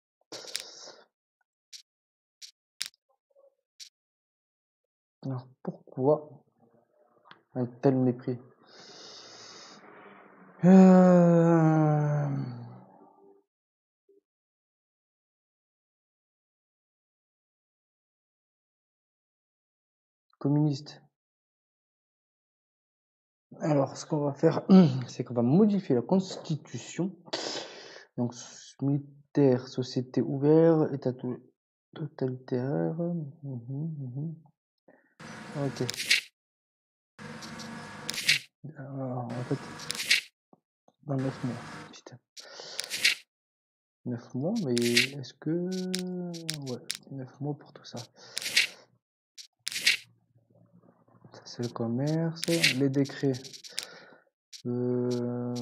Alors, pourquoi un tel mépris? Euh... Communiste. Alors, ce qu'on va faire, c'est qu'on va modifier la constitution. Donc, s- militaire, société ouverte, état to- totalitaire. Mhm, mhm. Ok. Alors, en fait, dans neuf mois. Putain. neuf mois, mais est-ce que... Ouais, neuf mois pour tout ça. Ça, c'est le commerce. Les décrets. Euh...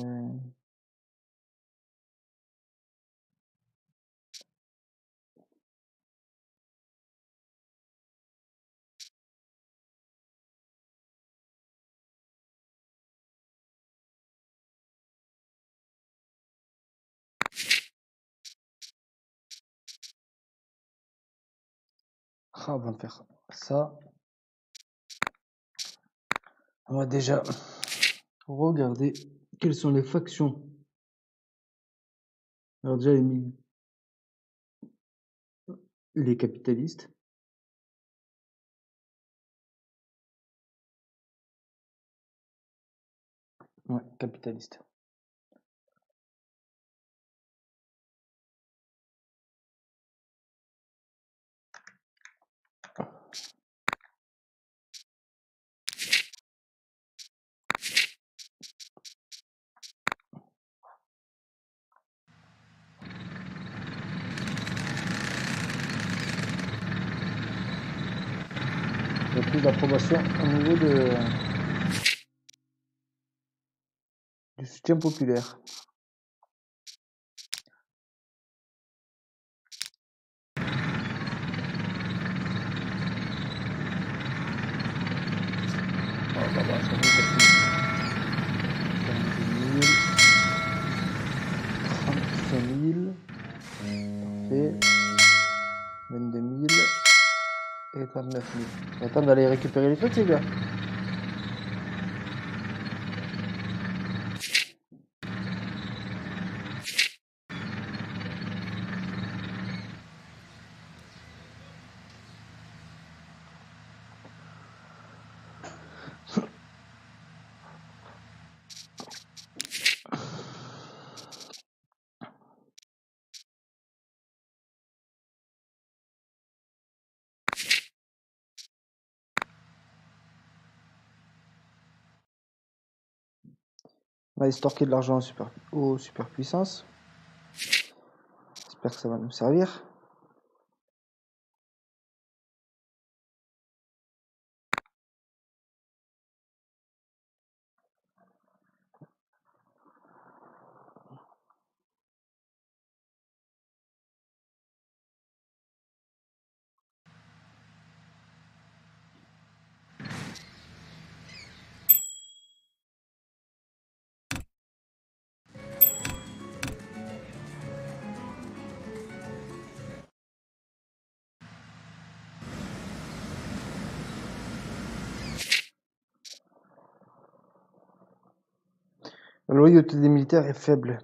Ah, on va faire ça. On va déjà regarder quelles sont les factions. Alors déjà les, mil- les capitalistes. Ouais, capitalistes. Il y a plus d'approbation au niveau de, du soutien populaire. Oh, bah, bah, ça fait trente-cinq mille, parfait, vingt-deux mille et trente-neuf mille. Attends d'aller récupérer les trucs, les gars. On va aller stocker de l'argent aux super, aux superpuissances. J'espère que ça va nous servir. La loyauté des militaires est faible.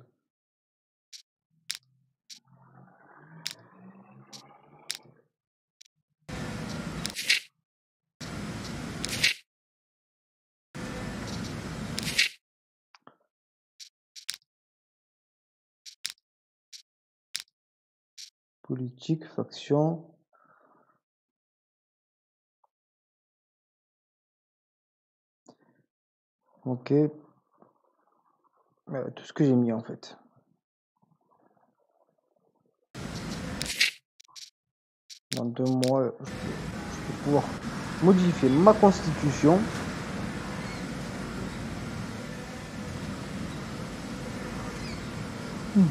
Politique, faction. Ok. Euh, tout ce que j'ai mis en fait. Dans deux mois, je peux, je peux pouvoir modifier ma constitution. Mmh.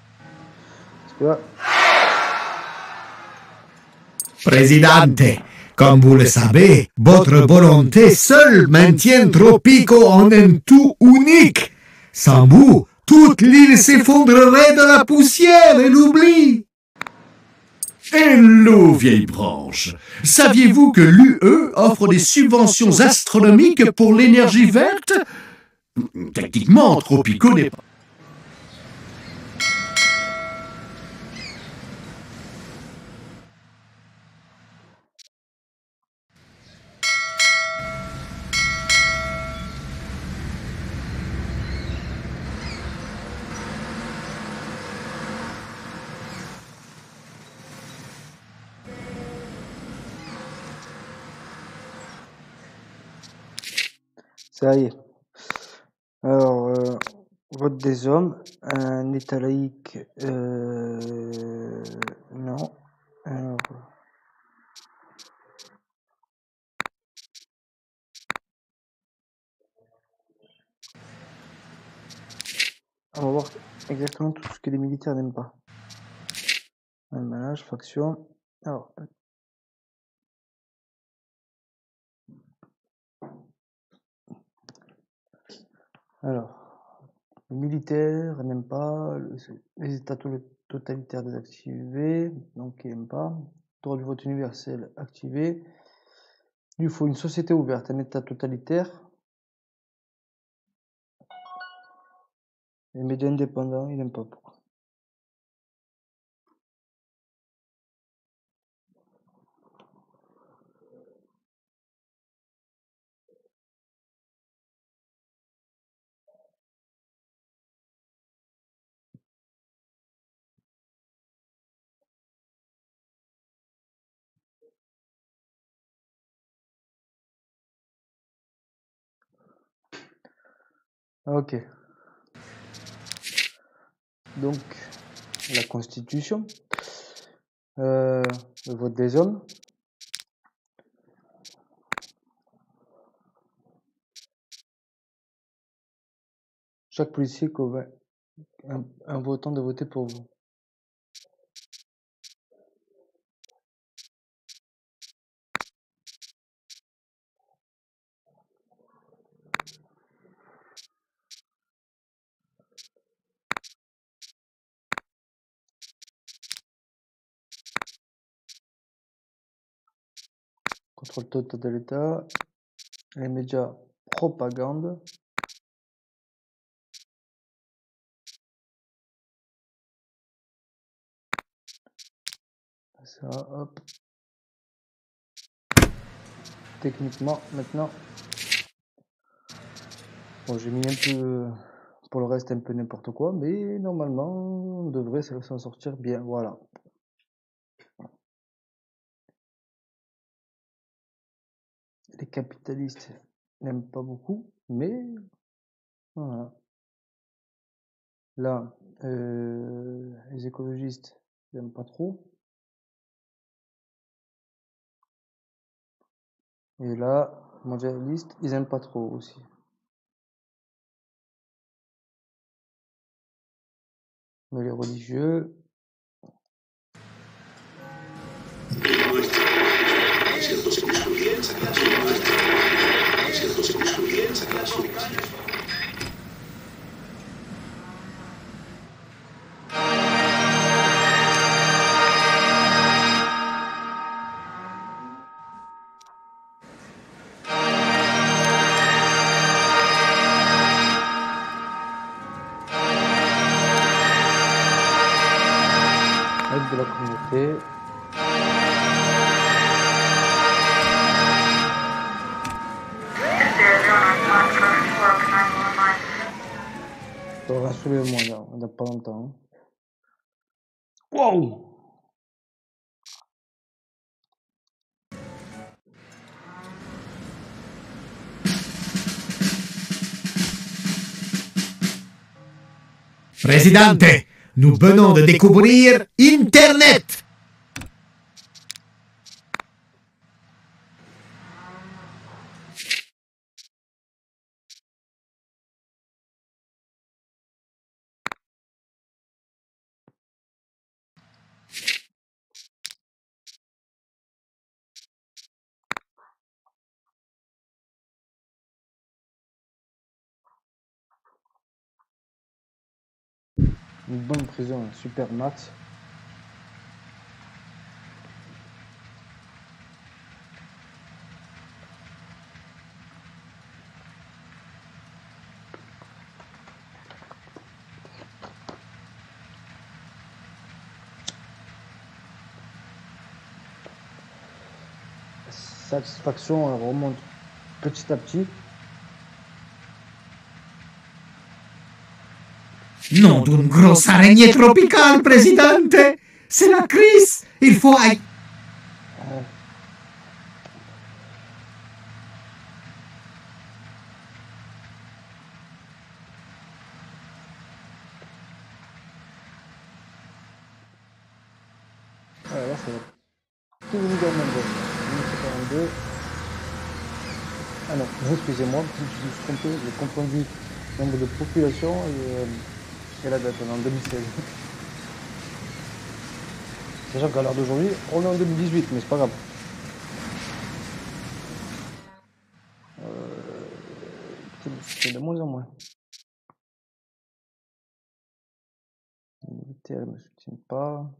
Parce que là, Presidente, Comme vous le savez, votre volonté seule maintient Tropico en un tout unique. Sans vous, toute l'île s'effondrerait dans la poussière et l'oubli. Hello, vieille branche! Saviez-vous que l'U E offre des subventions astronomiques pour l'énergie verte? Techniquement, Tropico n'est pas... Ça y est. Alors, euh, vote des hommes, un état laïque, euh, non. Alors, on va voir exactement tout ce que les militaires n'aiment pas. Un manage, faction. Alors, alors, les militaires n'aiment pas, le- les états to- totalitaires désactivés, donc ils n'aiment pas. Droit du vote universel activé. Il lui faut une société ouverte, un état totalitaire. Les médias indépendants, il n'aime pas. Pourquoi? Ok. Donc, la Constitution, euh, le vote des hommes, chaque policier convainc un, un votant de voter pour vous. Contrôle total de l'État, les médias propagande, ça, hop. Techniquement, maintenant, bon, j'ai mis un peu, pour le reste, un peu n'importe quoi, mais normalement, on devrait s'en sortir bien, voilà. Les capitalistes n'aiment pas beaucoup, mais voilà. Là, euh, les écologistes n'aiment pas trop. Et là, mondialistes, ils aiment pas trop aussi. Mais les religieux, aide de la communauté. Faudra soulever moi là, on n'a pas longtemps. Wow! Présidente, nous venons de découvrir Internet. une bonne prison, un super max. Satisfaction, elle remonte petit à petit. Nom d'une grosse araignée tropicale, présidente. C'est la crise. Il faut... aille- Euh, Ouais, là, ça va. Tout le monde quarante-deux. Ah non, excusez-moi, je me suis trompé, j'ai confondu le nombre de population et, euh, et la date, on est en deux mille seize. Sachant qu'à l'heure d'aujourd'hui, on est en deux mille dix-huit, mais c'est pas grave. Euh, c'est de moins en moins. Le militaire ne me soutient pas.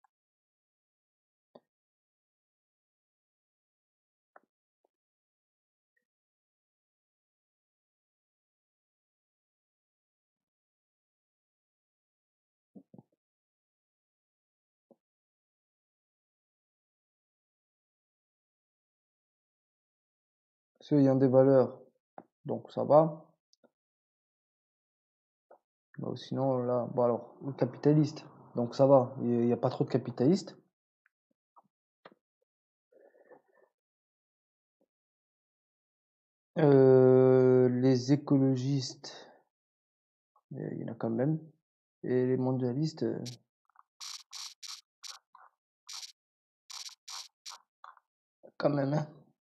Ceux ayant des valeurs, donc ça va. Bon, sinon, là, bon alors, le capitaliste, donc ça va, il n'y a pas trop de capitalistes. Euh, les écologistes, euh, il y en a quand même. Et les mondialistes, euh, quand même, hein.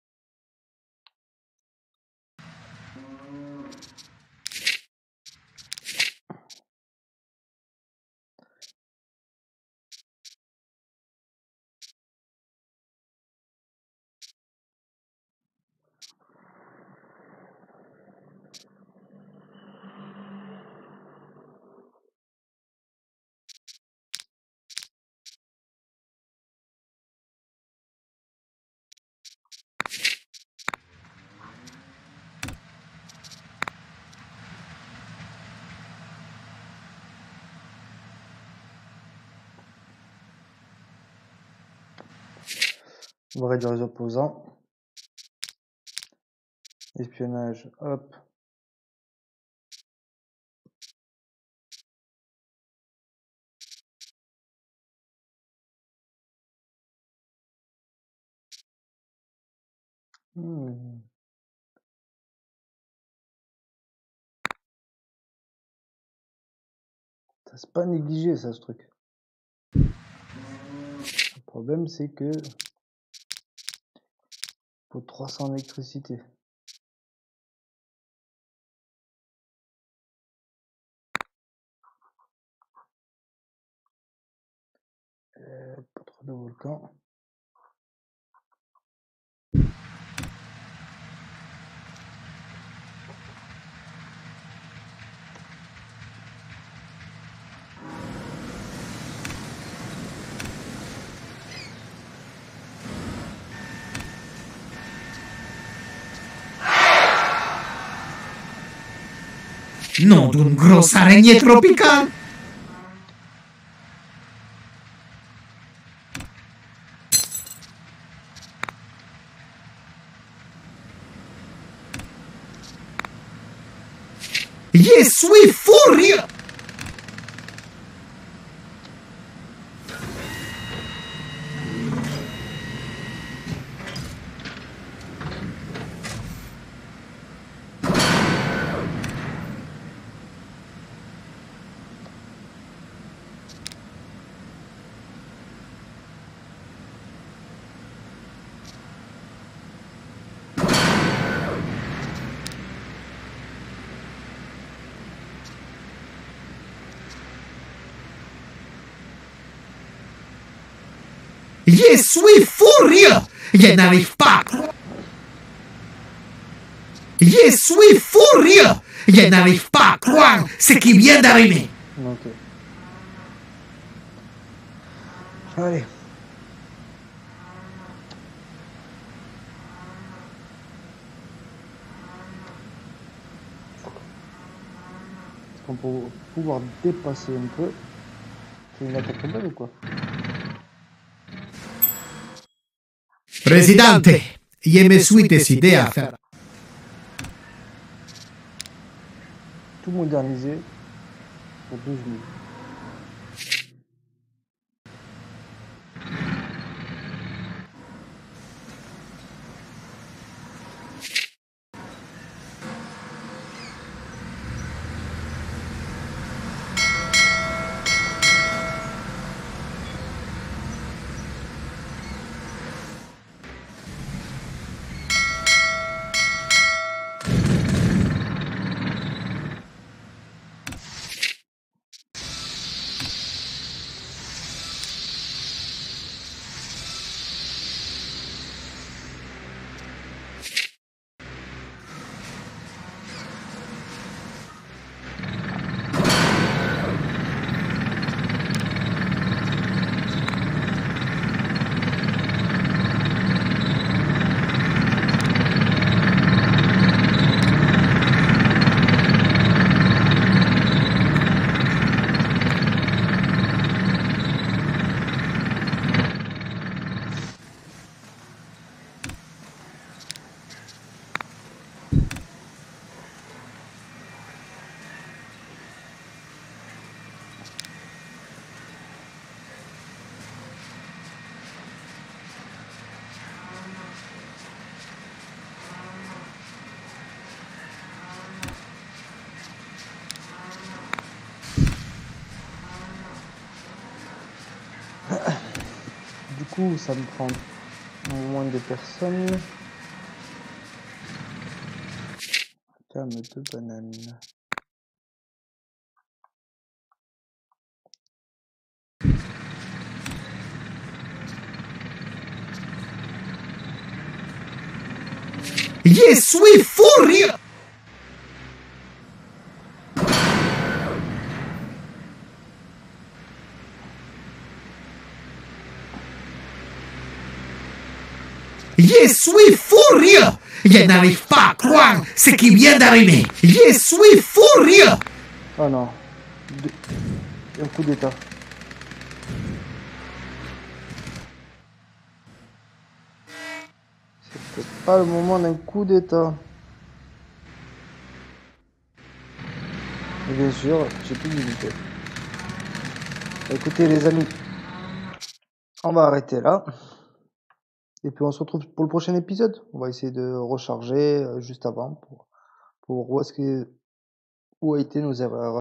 On va réduire les opposants. Espionnage, hop. Hmm. Ça, c'est pas négligé, ça, ce truc. Le problème, c'est que faut trois cents en électricité. Euh, pas trop de volcans. Nom d'une grosse araignée tropicale. Je suis furieux. Je suis furieux. Je n'arrive pas à croire. Je suis furieux. Je n'arrive pas à croire ce qui vient d'arriver. Ok. Allez. Est-ce qu'on peut pouvoir dépasser un peu? C'est une attaque complète ou quoi? Presidente, je me suis décidé à faire. Tout modernisé pour douze mille. Du coup, ça me prend moins de personnes. Terme de banane. Je suis furieux. Je suis furieux. Je n'arrive pas à croire ce qui vient d'arriver. Je suis furieux. Oh non. De... Un coup d'état. C'était pas le moment d'un coup d'état. Et bien sûr, j'ai plus d'unité. Écoutez les amis, on va arrêter là. Et puis on se retrouve pour le prochain épisode. On va essayer de recharger euh, juste avant pour, pour voir où, est-ce que, où a été nos erreurs.